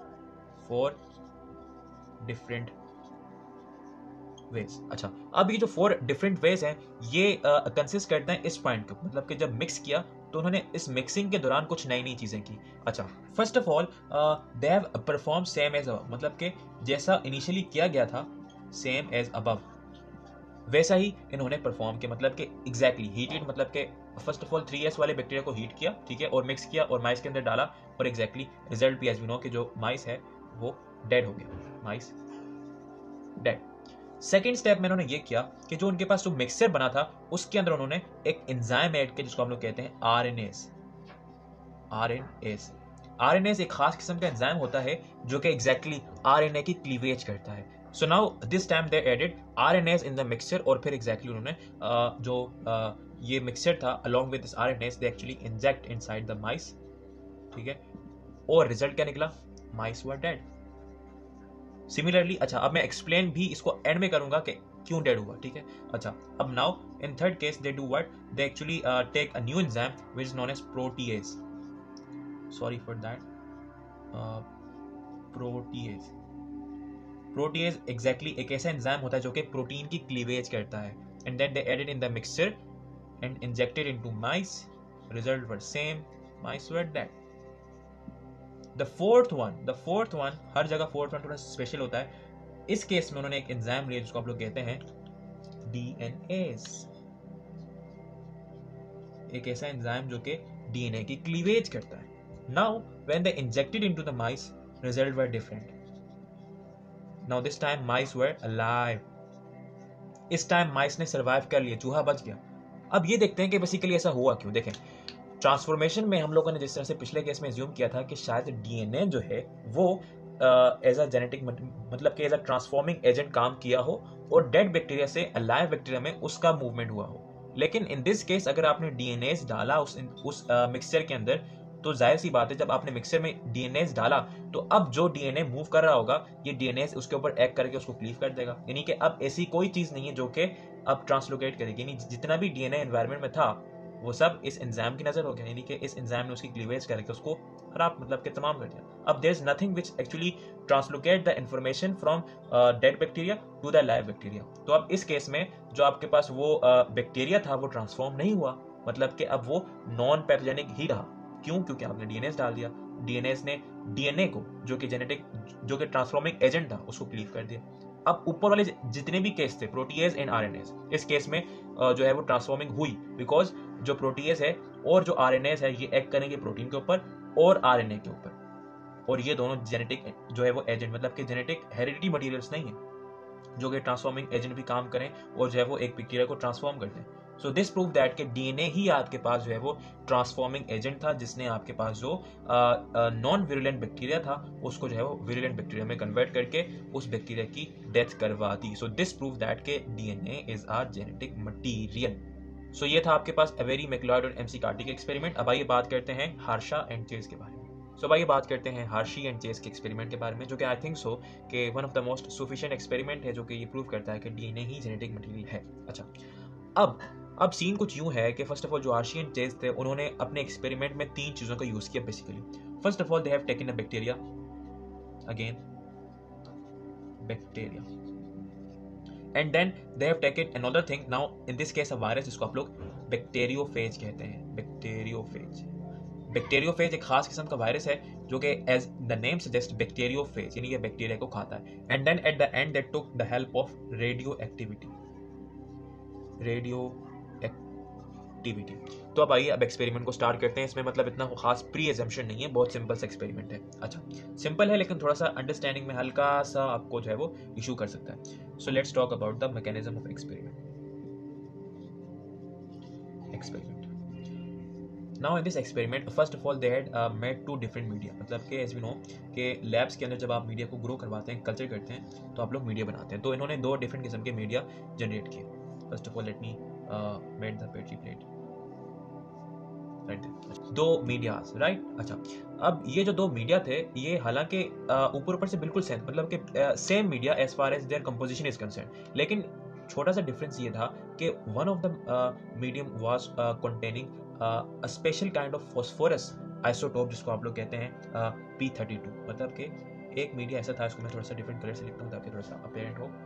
four different ways. अच्छा, अब ये जो फोर डिफरेंट वेज हैं ये कंसिस्ट uh, करते हैं इस पॉइंट को, मतलब कि जब मिक्स किया तो उन्होंने इस मिक्सिंग के दौरान कुछ नई नई चीजें की। अच्छा, first of all they have perform same as above, मतलब कि जैसा इनिशियली किया गया था सेम एज अबव वैसा ही इन्होंने परफॉर्म किया, मतलब कि एग्जैक्टली हीटेड, मतलब कि first of all three S वाले बैक्टीरिया को हीट किया, ठीक है, और मिक्स किया और माइस के अंदर डाला, और एग्जैक्टली रिजल्ट भी एज वी नो कि जो माइस है वो डेड हो गया, माइस डेड। सेकेंड स्टेप में उन्होंने ये किया कि जो उनके पास जो मिक्सचर बना था उसके अंदर उन्होंने एक एंजाइम ऐड किया जिसको हम लोग कहते हैं आरएनएस। आरएनएस आरएनएस एक खास किस्म का एंजाइम होता है जो कि एग्जैक्टली आरएनए की क्लीवेज करता है। So now this time they added RNase in the mixture, और फिर एग्जैक्टली उन्होंने जो ये मिक्सचर था along with this RNase they actually inject inside the mice, ठीक है, और रिजल्ट क्या निकला, माइस वर डेड। सिमिलरली, अच्छा अब मैं एक्सप्लेन भी इसको एंड में करूंगा कि क्यों डेड हुआ, ठीक है। अच्छा, अब now in third case they do what, they actually take a new enzyme which is known as protease, sorry for that, protease protease exactly एक ऐसा एंजाइम होता है जो कि प्रोटीन की क्लीवेज करता है, and then they added in the mixture and injected into mice, result were same, mice were dead. The fourth one the fourth one हर जगह फोर्थ वन थोड़ा स्पेशल होता है। इस केस में उन्होंने एक एंजाइम लिया जिसको आप लोग कहते हैं डीएनएस, एक ऐसा एंजाइम जो कि डीएनए की क्लीवेज करता है। Now when they injected into the mice, result were different. Now this time mice were alive, इस टाइम माइस ने सर्वाइव कर लिया, चूहा बच गया। अब ये देखते हैं कि बेसिकली ऐसा हुआ क्यों। देखें, ट्रांसफॉर्मेशन में हम लोगों ने जिस तरह से पिछले केस में एज्यूम किया था कि शायद डीएनए जो है वो एज अ जेनेटिक मतलब कि एज अ ट्रांसफॉर्मिंग एजेंट काम किया हो और डेड बैक्टीरिया से अलाइव बैक्टीरिया में उसका मूवमेंट हुआ हो। लेकिन इन दिस केस अगर आपने डीएनएस डाला उस उस मिक्सचर के अंदर, तो जाहिर सी बात है जब आपने मिक्सचर में डीएनएस डाला तो अब जो डीएनए मूव कर रहा होगा ये डीएनए उसके ऊपर एक्ट करके उसको क्लीव कर देगा। यानी कि अब ऐसी कोई चीज नहीं है जो कि अब ट्रांसलोकेट करेगी, यानी जितना भी डीएनए एनवायरनमेंट में था वो सब इस एंजाइम की नजर हो गया, यानी कि इस एंजाइम ने उसकी क्लीवेज करके उसको खराब मतलब के तमाम कर दिया। अब there is nothing which actually translocate the information from dead bacteria to the live bacteria. तो अब इस केस में जो आपके पास वो बैक्टीरिया uh, था वो ट्रांसफॉर्म नहीं हुआ, मतलब कि अब वो नॉन पैथोजेनिक ही रहा। क्यों? क्योंकि आपने डीएनएस डाल दिया, डीएनएस ने डीएनए को जो कि जेनेटिक जो कि ट्रांसफॉर्मिंग एजेंट था उसको क्लीव कर दिया। अब ऊपर वाले जितने भी केस थे प्रोटीएज एंड आरएनएज, इस केस में जो है वो ट्रांसफॉर्मिंग हुई बिकॉज जो प्रोटीएज है और जो आरएनएज है ये एक्ट करेंगे प्रोटीन के ऊपर और आरएनए के ऊपर, और ये दोनों जेनेटिक जो है वो एजेंट मतलब कि जेनेटिक हेरिडिटी मटेरियल्स नहीं है जो कि ट्रांसफॉर्मिंग एजेंट भी काम करें और जो है वो एक बैक्टीरिया को ट्रांसफॉर्म कर दें। सो दिस प्रूव दैट कि डीएनए ही आपके पास जो है वो ट्रांसफॉर्मिंग एजेंट था जिसने आपके पास जो नॉन विरुलेंट बैक्टीरिया था उसको जो है वो विरुलेंट बैक्टीरिया में कन्वर्ट करके उस बैक्टीरिया की डेथ करवा दी। सो दिस प्रूव दैट के DNA is a genetic material. So ये था आपके पास एवेरी मैक्लिओड और एमसी कार्टी के एक्सपेरिमेंट। अब आइए बात करते हैं हार्शा एंड चेज के बारे में। सो भाई बात करते हैं हार्शी एंड चेज के एक्सपेरिमेंट के बारे में, जो कि आई थिंक सो कि one of the most sufficient experiment है जो कि ये प्रूव करता है कि डीएनए ही जेनेटिक मटेरियल है। अच्छा, अब अब सीन कुछ यूं है कि फर्स्ट ऑफ ऑल जो हार्शी एंड चेज थे उन्होंने अपने एक्सपेरिमेंट में तीन चीजों का यूज किया basically. First of all they have taken a bacteria, again bacteria, and then they have taken another thing, now in this case a virus, जिसको आप लोग बैक्टीरियोफेज कहते हैं। बैक्टीरियोफेज बैक्टीरियोफेज एक खास किस्म का वायरस है जो कि as the name suggest bacteriophage यानी कि बैक्टीरिया को खाता है। And then at the end they took the help of radioactivity radioactivity तो अब आइए अब एक्सपेरिमेंट को स्टार्ट करते हैं। इसमें मतलब इतना खास प्री एजम्पशन नहीं है, बहुत सिंपल सा एक्सपेरिमेंट है। अच्छा, सिंपल है लेकिन थोड़ा सा अंडरस्टैंडिंग में हल्का सा आपको जो है वो इशू कर सकता है। So let's talk about the mechanism of experiment experiment Now in this experiment, first of all they had uh, made two different media, मतलब कि as we know कि labs के अंदर जब आप मीडिया को ग्रो करवाते हैं, कल्चर करते हैं, तो आप लोग मीडिया बनाते हैं। तो इन्होंने दो डिफरेंट किस्म के मीडिया जनरेट किए। First of all let me made the Petri plate, right, दो मीडियाज, राइट। अच्छा, अब ये जो दो मीडिया थे ये हालांकि ऊपर ऊपर से बिल्कुल सेम मतलब कि same media as far as their composition is concern, लेकिन छोटा सा डिफरेंस ये था कि one of the medium was containing a special kind of phosphorus isotope जिसको आप लोग कहते हैं पी थर्टी टू, मतलब कि एक मीडिया ऐसा था, इसको मैं थोड़ा सा डिफरेंट कलर से लिखता हूँ ताकि थोड़ा सा अपेरेंट हो,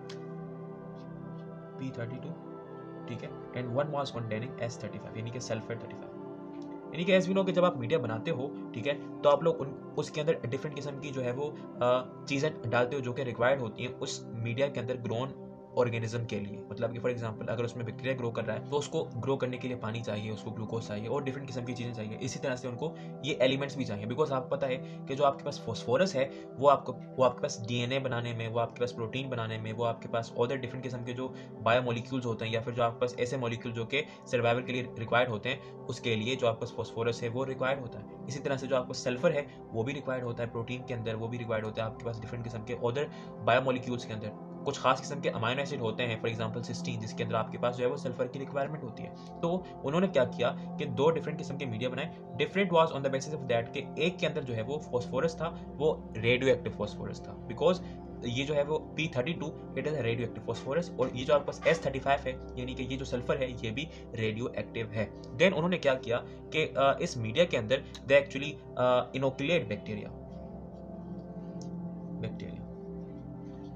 पी थर्टी टू, ठीक है, and one was containing S thirty five यानी कि सल्फर थर्टी फाइव। यानी कि एज वी नो कि जब आप मीडिया बनाते हो, ठीक है, तो आप लोग उन उसके अंदर डिफरेंट किस्म की जो है वो चीज़ें डालते हो जो कि रिक्वायर्ड होती हैं उस मीडिया के अंदर ग्रोन ऑर्गेनिज्म के लिए। मतलब कि फॉर एग्जांपल अगर उसमें बैक्टीरिया ग्रो कर रहा है तो उसको ग्रो करने के लिए पानी चाहिए, उसको ग्लूकोज चाहिए और डिफरेंट किस्म की चीज़ें चाहिए। इसी तरह से उनको ये एलिमेंट्स भी चाहिए, बिकॉज आपको पता है कि जो आपके पास फॉस्फोरस है वो आपको वो आपके पास डीएनए बनाने में, वो आपके पास प्रोटीन बनाने में, वो आपके पास अदर डिफरेंट किस्म के जो बायोमोलिक्यूल्स होते हैं या फिर जो आपके पास ऐसे मॉलिक्यूल जो कि सर्वाइवल के लिए रिक्वायर्ड होते हैं, उसके लिए जो आपके पास फॉस्फोरस है वो रिक्वायर्ड होता है। इसी तरह से जो आपको सल्फर है वो भी रिक्वायर्ड होता है प्रोटीन के अंदर, वो भी रिक्वायर्ड होता है आपके पास डिफरेंट किस्म के अदर बायोमोलिक्यूल्स के अंदर। कुछ खास किस्म के अमाइनो एसिड होते हैं, फॉर एग्जांपल सिस्टीन, जिसके अंदर आपके पास जो है वो सल्फर की रिक्वायरमेंट होती है। तो उन्होंने क्या किया कि दो डिफरेंट किस्म के मीडिया बनाए। Different was on the basis of that कि एक के अंदर जो है वो फॉस्फोरस था, वो रेडियो एक्टिव फॉस्फोरस था, बिकॉज ये जो है वो P thirty two it is radioactive phosphorus, और ये जो आपके पास एस थर्टी फाइव है यानी कि ये जो सल्फर है ये भी रेडियो एक्टिव है। देन उन्होंने क्या किया कि uh, इस मीडिया के अंदर they actually inoculate bacteria bacteria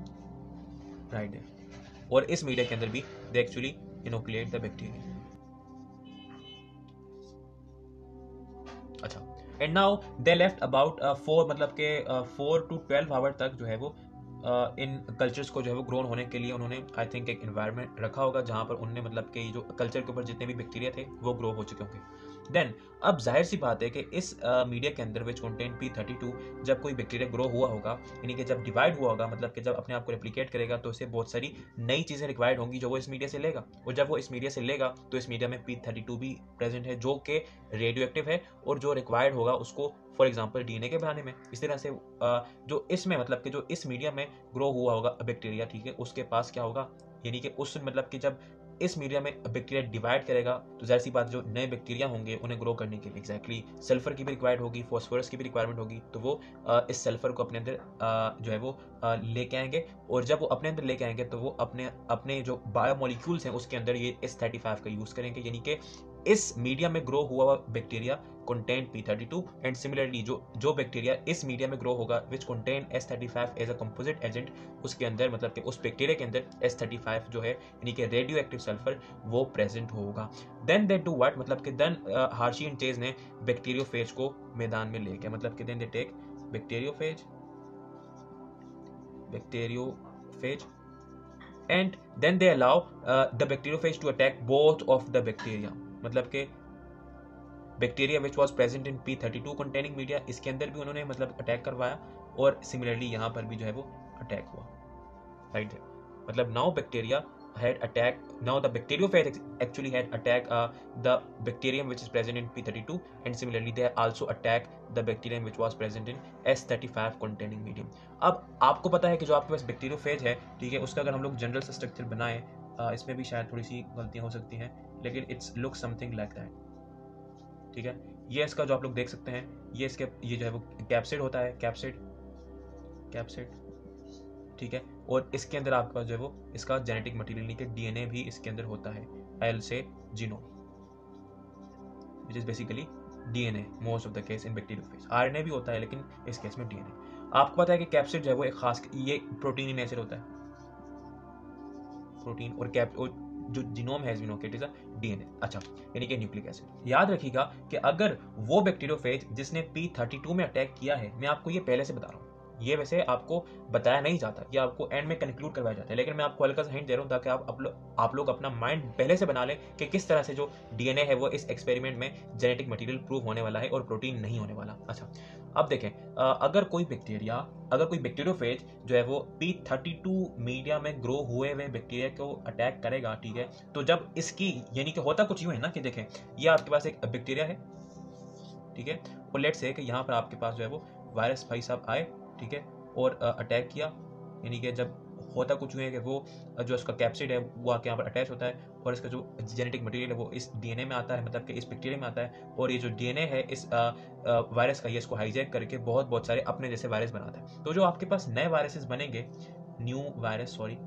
right है। और इस मीडिया के अंदर भी they actually inoculate the bacteria. अच्छा, and now they left about four मतलब के फोर टू ट्वेल्व आवर तक जो है वो uh, इन कल्चर्स को जो है वो ग्रोन होने के लिए उन्होंने आई थिंक एक इन्वायरमेंट रखा होगा जहाँ पर उन्होंने मतलब कि जो कल्चर के ऊपर जितने भी बैक्टीरिया थे वो ग्रो हो चुके होंगे। देन अब जाहिर सी बात है कि इस मीडिया uh, के अंदर which contain P thirty two जब कोई बैक्टीरिया ग्रो हुआ होगा, यानी कि जब डिवाइड हुआ होगा, मतलब कि जब अपने आप को रेप्लिकेट करेगा तो उसे बहुत सारी नई चीज़ें रिक्वायर्ड होंगी जो वो इस मीडिया से लेगा। और जब वो इस मीडिया से लेगा तो इस मीडिया में पी थर्टी टू भी प्रेजेंट है जो कि रेडियो एक्टिव है और जो रिक्वायर्ड होगा उसको फॉर एग्जाम्पल डीएनए के बनाने में। इस तरह से जो इसमें मतलब कि जो इस मीडिया में ग्रो हुआ होगा बैक्टीरिया, ठीक है, उसके पास क्या होगा, यानी कि उस मतलब कि जब इस मीडिया में बैक्टीरिया डिवाइड करेगा तो जाहिर सी बात जो नए बैक्टीरिया होंगे उन्हें ग्रो करने के लिए एग्जैक्टली सल्फर की भी रिक्वायर्ड होगी, फॉस्फोरस की भी रिक्वायरमेंट होगी, तो वो इस सल्फर को अपने अंदर जो है वो लेके आएंगे। और जब वो अपने अंदर लेके आएंगे तो वो अपने अपने जो बायोमोलिक्यूल्स हैं उसके अंदर ये एस थर्टी फाइव का यूज़ करेंगे, यानी कि इस मीडिया में ग्रो हुआ bacteria contain P thirty two and similarly जो जो बैक्टीरिया इस मीडिया में ग्रो होगा which contain S thirty five as a composite agent, उसके अंदर मतलब कि उस बैक्टीरिया के अंदर एस थर्टी फाइव जो है यानी कि रेडियो एक्टिव सल्फर वो प्रेजेंट होगा। देन दे डू व्हाट, मतलब कि देन हार्शी एंड चेज ने बैक्टीरियोफेज को मैदान में ले गया, मतलब कि then they take bacteriophage bacteriophage and then they allow the bacteriophage to attack both of the bacteria, मतलब कि bacteria which was present in P thirty two containing media, इसके अंदर भी उन्होंने मतलब अटैक करवाया और सिमिलरली यहाँ पर भी जो है वो अटैक हुआ, राइट है। मतलब now bacteria had attack now the bacteriophage actually had attack uh, the bacterium which is present in P thirty-two and similarly they also attack the bacterium which was present in S thirty-five containing medium। अब आपको पता है कि जो आपके पास bacteriophage है, ठीक है, उसका अगर हम लोग जनरल सा स्ट्रक्चर बनाएं, uh, इसमें भी शायद थोड़ी सी गलतियां हो सकती हैं लेकिन it's look something like that, ठीक है। ये इसका जो आप लोग देख सकते हैं, ये इसके ये जो है वो कैप्सिड होता है, कैप्सिड कैप्सिड ठीक है, और इसके अंदर आपके पास जो है वो इसका जेनेटिक मटेरियल यानी कि डीएनए भी इसके अंदर होता है, एल से genome which is basically DNA most of the case in bacteriophage. RNA भी होता है लेकिन इस केस में डीएनए। आपको पता है कि कैप्सिड जो है वो एक खास ये प्रोटीन इन नेचर होता है, प्रोटीन, और कैप और जो जीनोम है genome it is a DNA. अच्छा, यानी कि न्यूक्लिक एसिड। याद रखिएगा कि अगर वो बैक्टीरियोफेज जिसने पी थर्टी टू में अटैक किया है, मैं आपको ये पहले से बता रहा हूँ, ये वैसे आपको बताया नहीं जाता, ये आपको एंड में कंक्लूड करवाया जाता है, लेकिन मैं आपको हल्का सा हिंट दे रहा हूँ ताकि आप आप, लो, आप लोग अपना माइंड पहले से बना लें कि किस तरह से जो डीएनए है वो इस एक्सपेरिमेंट में जेनेटिक मटेरियल प्रूव होने वाला है और प्रोटीन नहीं होने वाला। अच्छा, अब देखें, अगर कोई बैक्टीरिया अगर कोई बैक्टीरियोफेज जो है वो पी थर्टी टू मीडिया में ग्रो हुए हुए बैक्टीरिया को अटैक करेगा, ठीक है, तो जब इसकी यानी कि होता कुछ यूँ है ना कि देखें ये आपके पास एक बैक्टीरिया है, ठीक है, और लेट्स से कि यहाँ पर आपके पास जो है वो वायरस भाई साहब आए, ठीक है, और अटैक किया, यानी कि जब होता कुछ हुआ है कि वो जो इसका कैप्सिड है वो आके यहाँ पर अटैच होता है और इसका जो जेनेटिक मटेरियल है वो इस डीएनए में आता है, मतलब कि इस बैक्टीरिया में आता है, और ये जो डीएनए है इस वायरस का ये इसको हाईजैक करके बहुत बहुत सारे अपने जैसे वायरस बनाता है। तो जो आपके पास नए वायरसेस बनेंगे, new virus sorry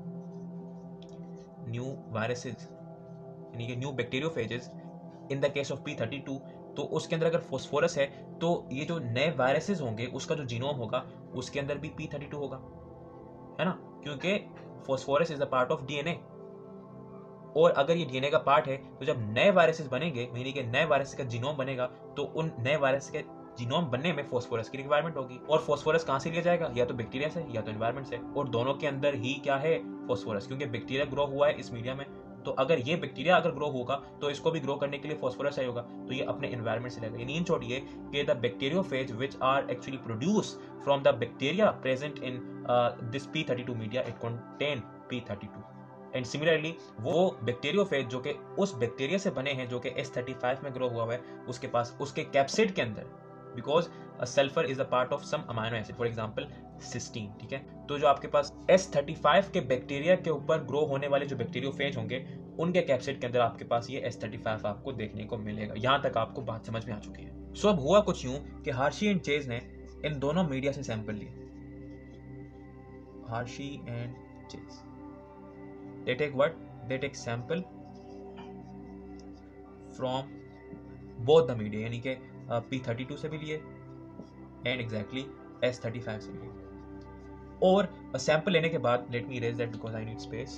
new viruses यानी कि new bacteriophages in the case of P thirty two, तो उसके अंदर अगर फॉस्फोरस है तो ये जो नए वायरसेस होंगे उसका जो जीनोम होगा उसके अंदर भी पी थर्टी टू होगा, है ना, क्योंकि phosphorus is a part of DNA, और अगर ये डीएनए का पार्ट है तो जब नए वायरसेस बनेंगे यानी कि नए वायरस का जीनोम बनेगा तो उन नए वायरस के जीनोम बनने में फॉस्फोरस की रिक्वायरमेंट होगी, और फॉस्फोरस कहाँ से लिया जाएगा, या तो बैक्टीरिया से या तो एनवायरनमेंट से, और दोनों के अंदर ही क्या है, फॉस्फोरस, क्योंकि बैक्टीरिया ग्रो हुआ है इस मीडिया में, तो अगर ये बैक्टीरिया अगर ग्रो होगा तो इसको भी ग्रो करने के लिए फॉस्फोरस चाहिए होगा, तो ये अपने एनवायरनमेंट से लेगा। यानी इन शॉर्ट ये कि the bacteriophage which are actually produce from the bacteria present in this P thirty two media it contain P thirty two, and similarly वो बैक्टीरियोफेज जो कि उस बैक्टीरिया से बने हैं जो कि एस थर्टी फाइव में ग्रो हुआ है उसके पास उसके कैप्सिड के अंदर, because sulphur is a part of some amino acid for example cysteine, ठीक है, तो जो आपके पास एस थर्टी फाइव के बैक्टीरिया के ऊपर ग्रो होने वाले जो बैक्टीरियोफेज होंगे उनके कैप्सिड के अंदर आपके पास ये एस थर्टी फाइव आपको देखने को मिलेगा। यहां तक आपको बात समझ में आ चुकी है। सो so, अब हुआ कुछ यूं कि हार्शी एंड चेज ने इन दोनों मीडिया से सैंपल लिए, Hershey and Chase they take what they take sample from both the media, यानी कि पी थर्टी टू से भी लिए and exactly S thirty five से भी लिए। और सैंपल लेने के बाद let me erase that because I need space.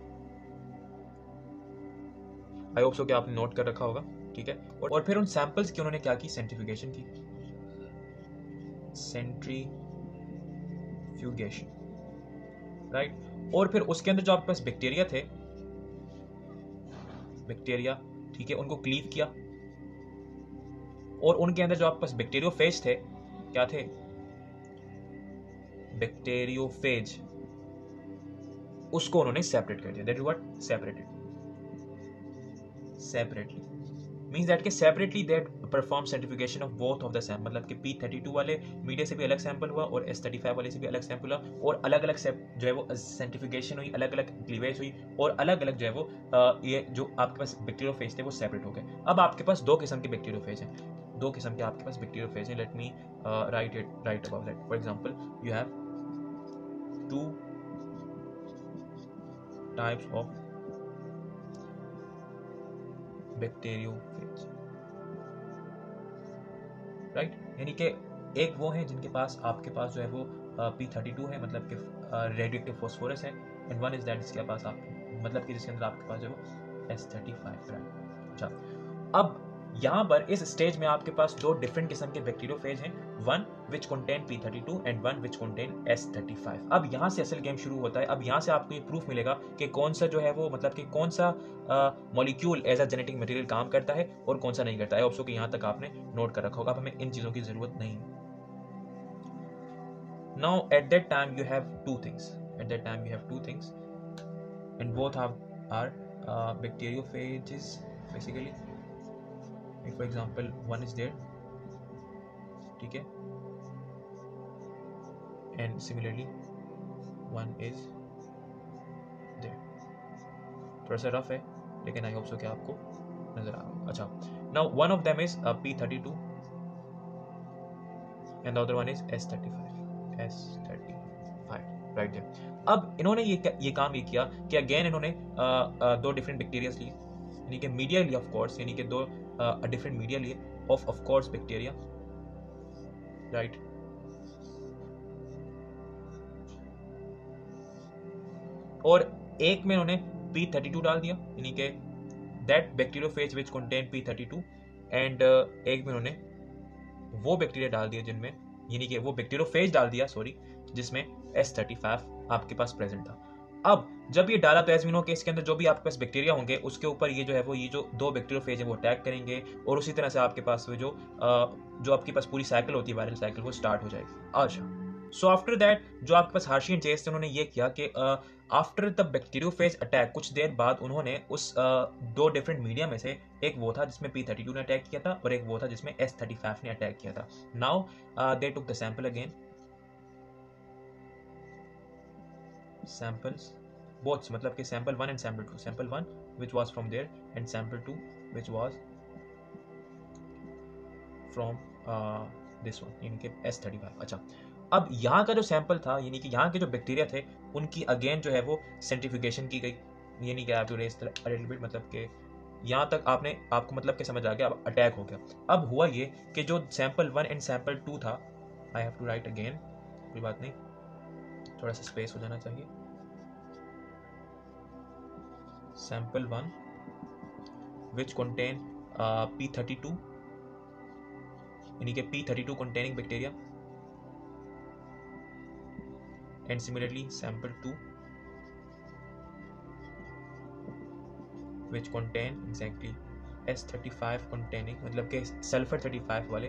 I hope so कि आपने नोट कर रखा होगा, ठीक है। और फिर उन सैंपल्स की उन्होंने क्या की, सेंट्रीफ्यूगेशन की, सेंट्रीफ्यूगेशन, राइट। और फिर उसके अंदर जो आपके पास बैक्टीरिया थे, बैक्टीरिया, ठीक है, उनको क्लीव किया, और उनके अंदर जो आपके पास बैक्टीरियोफेज थे, क्या थे, बैक्टीरियोफेज, उसको उन्होंने सेपरेट कर दिया। That is what separated, separately means that के separately that perform centrifugation of both of the sample, मतलब कि पी थर्टी टू वाले मीडिया से भी अलग सैंपल हुआ और एस थर्टी फाइव वाले से भी अलग सैंपल हुआ, और अलग अलग जो है वो सेंट्रीफ्यूगेशन हुई, अलग अलग क्लीवेज हुई, और अलग अलग जो है वो आ, ये जो आपके पास बैक्टीरियोफेज थे वो सेपरेट हो गए। अब आपके पास दो किस्म के बैक्टीरियोफेज हैं, दो किस्म के आपके पास बैक्टीरियोफेज हैं। Let me write it right about that. For example you have two types of bacteriophage, right, यानी कि एक वो है जिनके पास आपके पास जो है वो पी थर्टी टू है, मतलब कि रेडियोएक्टिव फॉस्फोरस है, एंड वन इज दैट इसके पास आप मतलब कि जिसके अंदर आपके पास जो है वो एस थर्टी फाइव, राइट। अच्छा, अब यहाँ पर इस स्टेज में आपके पास दो डिफरेंट किस्म के बैक्टीरियोफेज हैं, one which contain P thirty two and one which contain S thirty five. अब यहाँ से असल गेम शुरू होता है। अब यहाँ से आपको ये प्रूफ मिलेगा कि कौन सा जो है वो मतलब कि कौन सा molecule as a genetic material काम करता है और कौन सा नहीं करता है। ऑप्शन कि यहाँ तक आपने नोट कर रखा होगा। अब हमें इन चीज़ों की ज़रूरत नहीं है। Now at that time you have two things. At that time you have two things, and both have are uh, bacteriophages basically. If for example one is there, ठीक है, and similarly one is there. थोड़ा सा rough है लेकिन आई hope so कि आपको नजर आ रहा है। अच्छा, now one of them is uh, P thirty-two and the other one is S thirty-five. S thirty-five right there. अब इन्होंने ये ये काम ये किया कि अगेन इन्होंने आ, आ, दो डिफरेंट बैक्टीरियाज लिए, यानी कि मीडिया लिए ऑफ कोर्स, यानी कि दो डिफरेंट मीडिया लिए of of course bacteria, right. और एक में इन्होंने पी थर्टी टू डाल दिया, यानी कि that bacteriophage which contain P thirty two, and एक में उन्होंने वो बैक्टीरिया डाल दिया जिनमें, यानी कि वो बैक्टीरियोफेज डाल दिया सॉरी, जिसमें एस थर्टी फाइव आपके पास प्रेजेंट था। अब जब ये डाला तो एजमिनो के इसके अंदर जो भी आपके पास बैक्टीरिया होंगे उसके ऊपर ये जो है वो ये जो दो बैक्टीरियोफेज है वो अटैक करेंगे, और उसी तरह से आपके पास वो जो जो आपके पास पूरी साइकिल होती है, वायरल साइकिल, वो स्टार्ट हो जाएगी। अच्छा, सो आफ्टर दैट जो आपके पास हार्शी एंड चेस थे उन्होंने ये किया कि आफ्टर द बैक्टीरियोफेज अटैक कुछ देर बाद उन्होंने उस uh, दो डिफरेंट मीडिया में से एक वो था जिसमें पी थर्टी टू ने अटैक किया था और एक वो था जिसमें एस थर्टी फाइव ने अटैक किया था। Now they took the sample again, samples both, मतलब कि sample one and sample two, sample one which was from there and sample two which was from this one, यानी कि S thirty five. अच्छा, अब यहाँ का जो सैंपल था, यानी कि यहाँ के जो बैक्टीरिया थे उनकी अगेन जो है वो सेंट्रीफ्यूगेशन की गई, यानी कि to race a little bit, मतलब कि यहाँ तक आपने आपको मतलब कि समझ आ गया, अब अटैक हो गया। अब हुआ ये कि जो sample one and sample two था, I have to write again, कोई बात नहीं, थोड़ा सा स्पेस हो जाना चाहिए। Sample one which contain P thirty two, यानी कि P thirty two containing bacteria, and similarly sample two which contain exactly S thirty five containing, मतलब के सल्फर थर्टी फाइव वाले,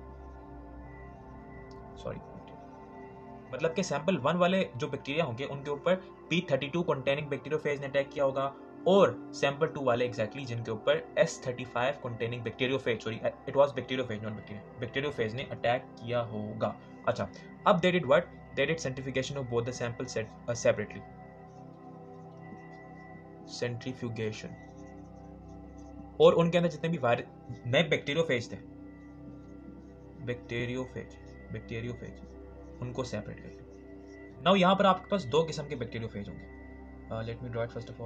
सॉरी मतलब के सैंपल वन वाले जो बैक्टीरिया होंगे उनके ऊपर P thirty two containing bacteriophage ने अटैक किया होगा, और सैंपल टू वाले एग्जैक्टली जिनके ऊपर S thirty five containing bacteriophage, sorry it was bacteriophage not bacteria, bacteriophage ने अटैक किया होगा। अच्छा, अब they did what, they did centrifugation of both the samples set, uh, separately. Centrifugation. और उनके अंदर जितने भी वायरस नए बैक्टीरियोफेज थे, बैक्टीरियोफेज बैक्टीरियोफेज उनको सेपरेट कर दिया। नाउ यहाँ पर आपके पास दो किस्म के बैक्टीरियोफेज होंगे। Let me draw it first of all.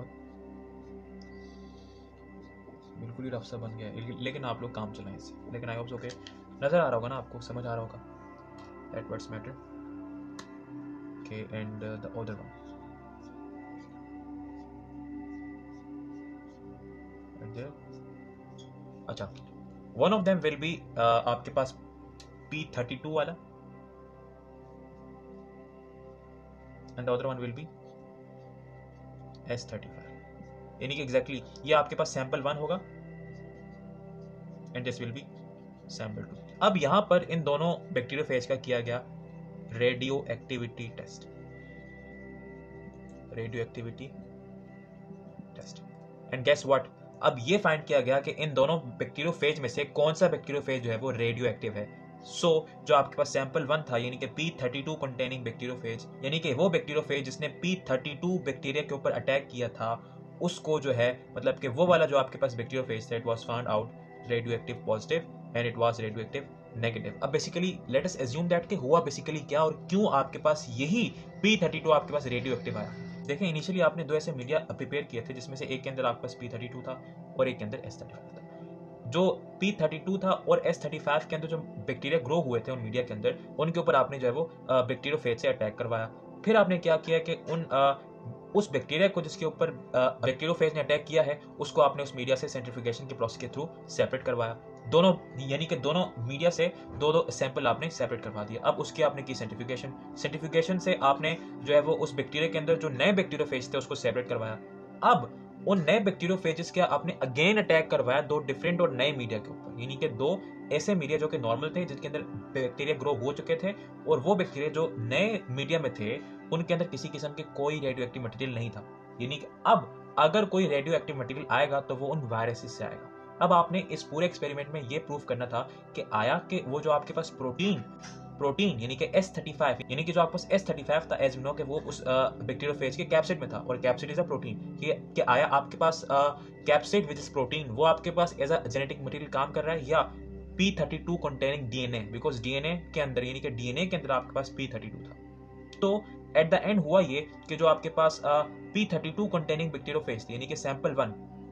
बिल्कुल ही रफ सा बन गया है, लेकिन आप लोग काम चलाएं इससे, लेकिन आई होप ओके नजर आ रहा होगा ना, आपको समझ आ रहा होगा, that words matter. okay, and uh, the other one right there. अच्छा, one of them will be uh, आपके पास P thirty-two वाला and the other one will be S thirty-five, यानी कि एग्जैक्टली ये आपके पास सैंपल वन होगा and this will be sample two. अब यहां पर इन दोनों बैक्टीरियोफेज का किया गया radio activity test, radio activity test, and guess what, अब ये फाइंड किया गया कि इन दोनों बैक्टीरियोफेज में से कौन सा बैक्टीरियोफेज जो है वो रेडियो एक्टिव है। सो so, जो आपके पास सैंपल वन था यानी कि P thirty-two कंटेनिंग बैक्टीरियोफेज, यानी कि वो बैक्टीरियोफेज जिसने P thirty-two बैक्टीरिया के ऊपर अटैक किया था, उसको जो है मतलब कि वो वाला जो आपके पास बैक्टीरियोफेज था, it was found out radio active positive and it was radio active negative. अब basically let us assume that कि हुआ बेसिकली क्या और क्यों आपके पास यही P thirty-two आपके पास रेडियो एक्टिव आया। देखें, इनिशियली आपने दो ऐसे मीडिया प्रिपेयर किए थे जिसमें से एक के अंदर आपके पास P thirty-two था और एक के अंदर S thirty-five था। जो P thirty-two था और S thirty-five के अंदर जो बैक्टीरिया ग्रो हुए थे उन मीडिया के अंदर, उनके ऊपर आपने जो है वो बैक्टीरियोफेज से अटैक करवाया। फिर आपने क्या किया कि उन आ, उस बैक्टीरिया को जिसके ऊपर बैक्टीरियोफेज ने अटैक किया है उसको आपने उस मीडिया से सेंट्रीफ्यूगेशन के प्रोसेस के थ्रू सेपरेट करवाया। दोनों यानी कि दोनों मीडिया से दो दो सैंपल आपने सेपरेट करवा दिया। अब उसकी आपने की सेंट्रीफ्यूगेशन, सेंट्रीफ्यूगेशन से आपने जो है वो उस बैक्टीरिया के अंदर जो नए बैक्टीरियोफेज थे उसको सेपरेट करवाया। अब उन नए बैक्टीरियोफेजेस के आपने अगेन अटैक करवाया दो डिफरेंट और नए मीडिया के ऊपर, यानी कि दो ऐसे मीडिया जो कि नॉर्मल थे जिसके अंदर बैक्टीरिया ग्रो हो चुके थे, और वो बैक्टीरिया जो नए मीडिया में थे उनके अंदर किसी किस्म के कोई रेडियो एक्टिव मटेरियल नहीं था। यानी कि अब अगर कोई रेडियो एक्टिव मटेरियल आएगा तो वो उन वायरसेस से आएगा। अब आपने इस पूरे एक्सपेरिमेंट में ये प्रूव करना था कि आया कि वो जो आपके पास प्रोटीन प्रोटीन यानी कि S thirty-five, यानी कि जो आपके पास S thirty-five था एज वी नो कि वो उस बैक्टीरियोफेज के कैप्सिड में था, और कैप्सिड इज अ प्रोटीन, कि, कि आया आपके पास कैप्सिड विद प्रोटीन वो आपके पास एज अ जेनेटिक मटेरियल काम कर रहा है, या P thirty-two containing DNA, because DNA के अंदर यानी कि डीएनए के अंदर आपके पास P thirty-two था। तो एट द एंड हुआ ये कि जो आपके पास P thirty-two कंटेनिंग बैक्टीरियोफेज थी यानी कि सैंपल वन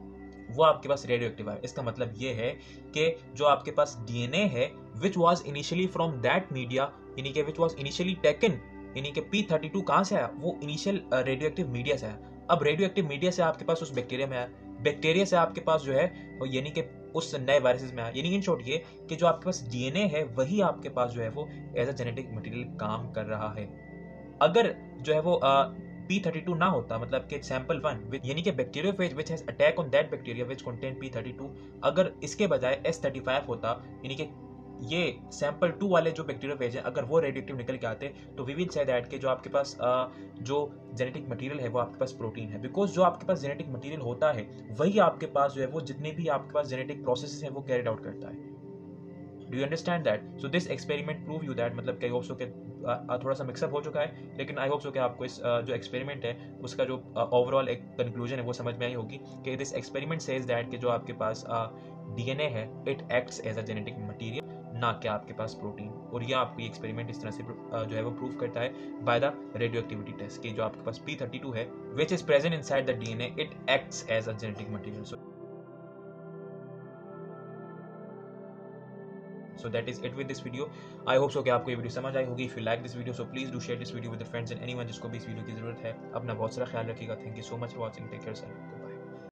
वो आपके पास रेडियो एक्टिव है। इसका मतलब ये है कि जो आपके पास डीएनए है which was initially from that media, यानी कि विच वाज इनिशियली टेकन, यानी कि P thirty-two कहां से आया, वो इनिशियल रेडियो एक्टिव मीडिया से आया। अब रेडियो एक्टिव मीडिया से आपके पास उस बैक्टीरिया में आया, बैक्टीरिया से आपके पास जो है यानी कि उस नए वायरसेस में आया। यानी इन शॉर्ट ये कि जो आपके पास डीएनए है वही आपके पास जो है वो एज अ जेनेटिक मटेरियल काम कर रहा है। अगर जो है वो P thirty-two ना होता, मतलब कि सैंपल वन यानी कि bacteriophage which has attack on that bacteria which contain P thirty-two, अगर इसके बजाय S thirty-five होता, यानी कि ये सैंपल टू वाले जो बैक्टीरियोफेज हैं अगर वो रेडियोएक्टिव निकल के आते तो वी विल से दैट कि जो आपके पास आ, जो जेनेटिक मटेरियल है वो आपके पास प्रोटीन है, बिकॉज जो आपके पास जेनेटिक मटेरियल होता है वही आपके पास जो है वो जितने भी आपके पास जेनेटिक प्रोसेसेस हैं वो कैरिड आउट करता है। Do you understand that? So this experiment prove you that, मतलब कि आई होप सो कि थोड़ा सा मिक्सअप हो चुका है, लेकिन आई होप सो कि आपको इस जो एक्सपेरिमेंट है उसका जो ओवरऑल एक कंक्लूजन है वो समझ में आई होगी कि दिस एक्सपेरिमेंट सेज दैट कि जो आपके पास डीएनए है it acts as a genetic material, ना कि आपके पास प्रोटीन। और यह आपको ये एक्सपेरिमेंट इस तरह से जो है वो प्रूव करता है by the radio activity test कि जो आपके पास P thirty-two है which is present inside the DNA it acts as a genetic material. So that is it with this video. I hope so कि आपको ये वीडियो समझ आई होगी। If you like this video, so please do share this video with your friends and anyone जिसको भी इस video की जरूरत है। अपना बहुत सारा ख्याल रखिएगा। Thank you so much for watching. Take care, sir.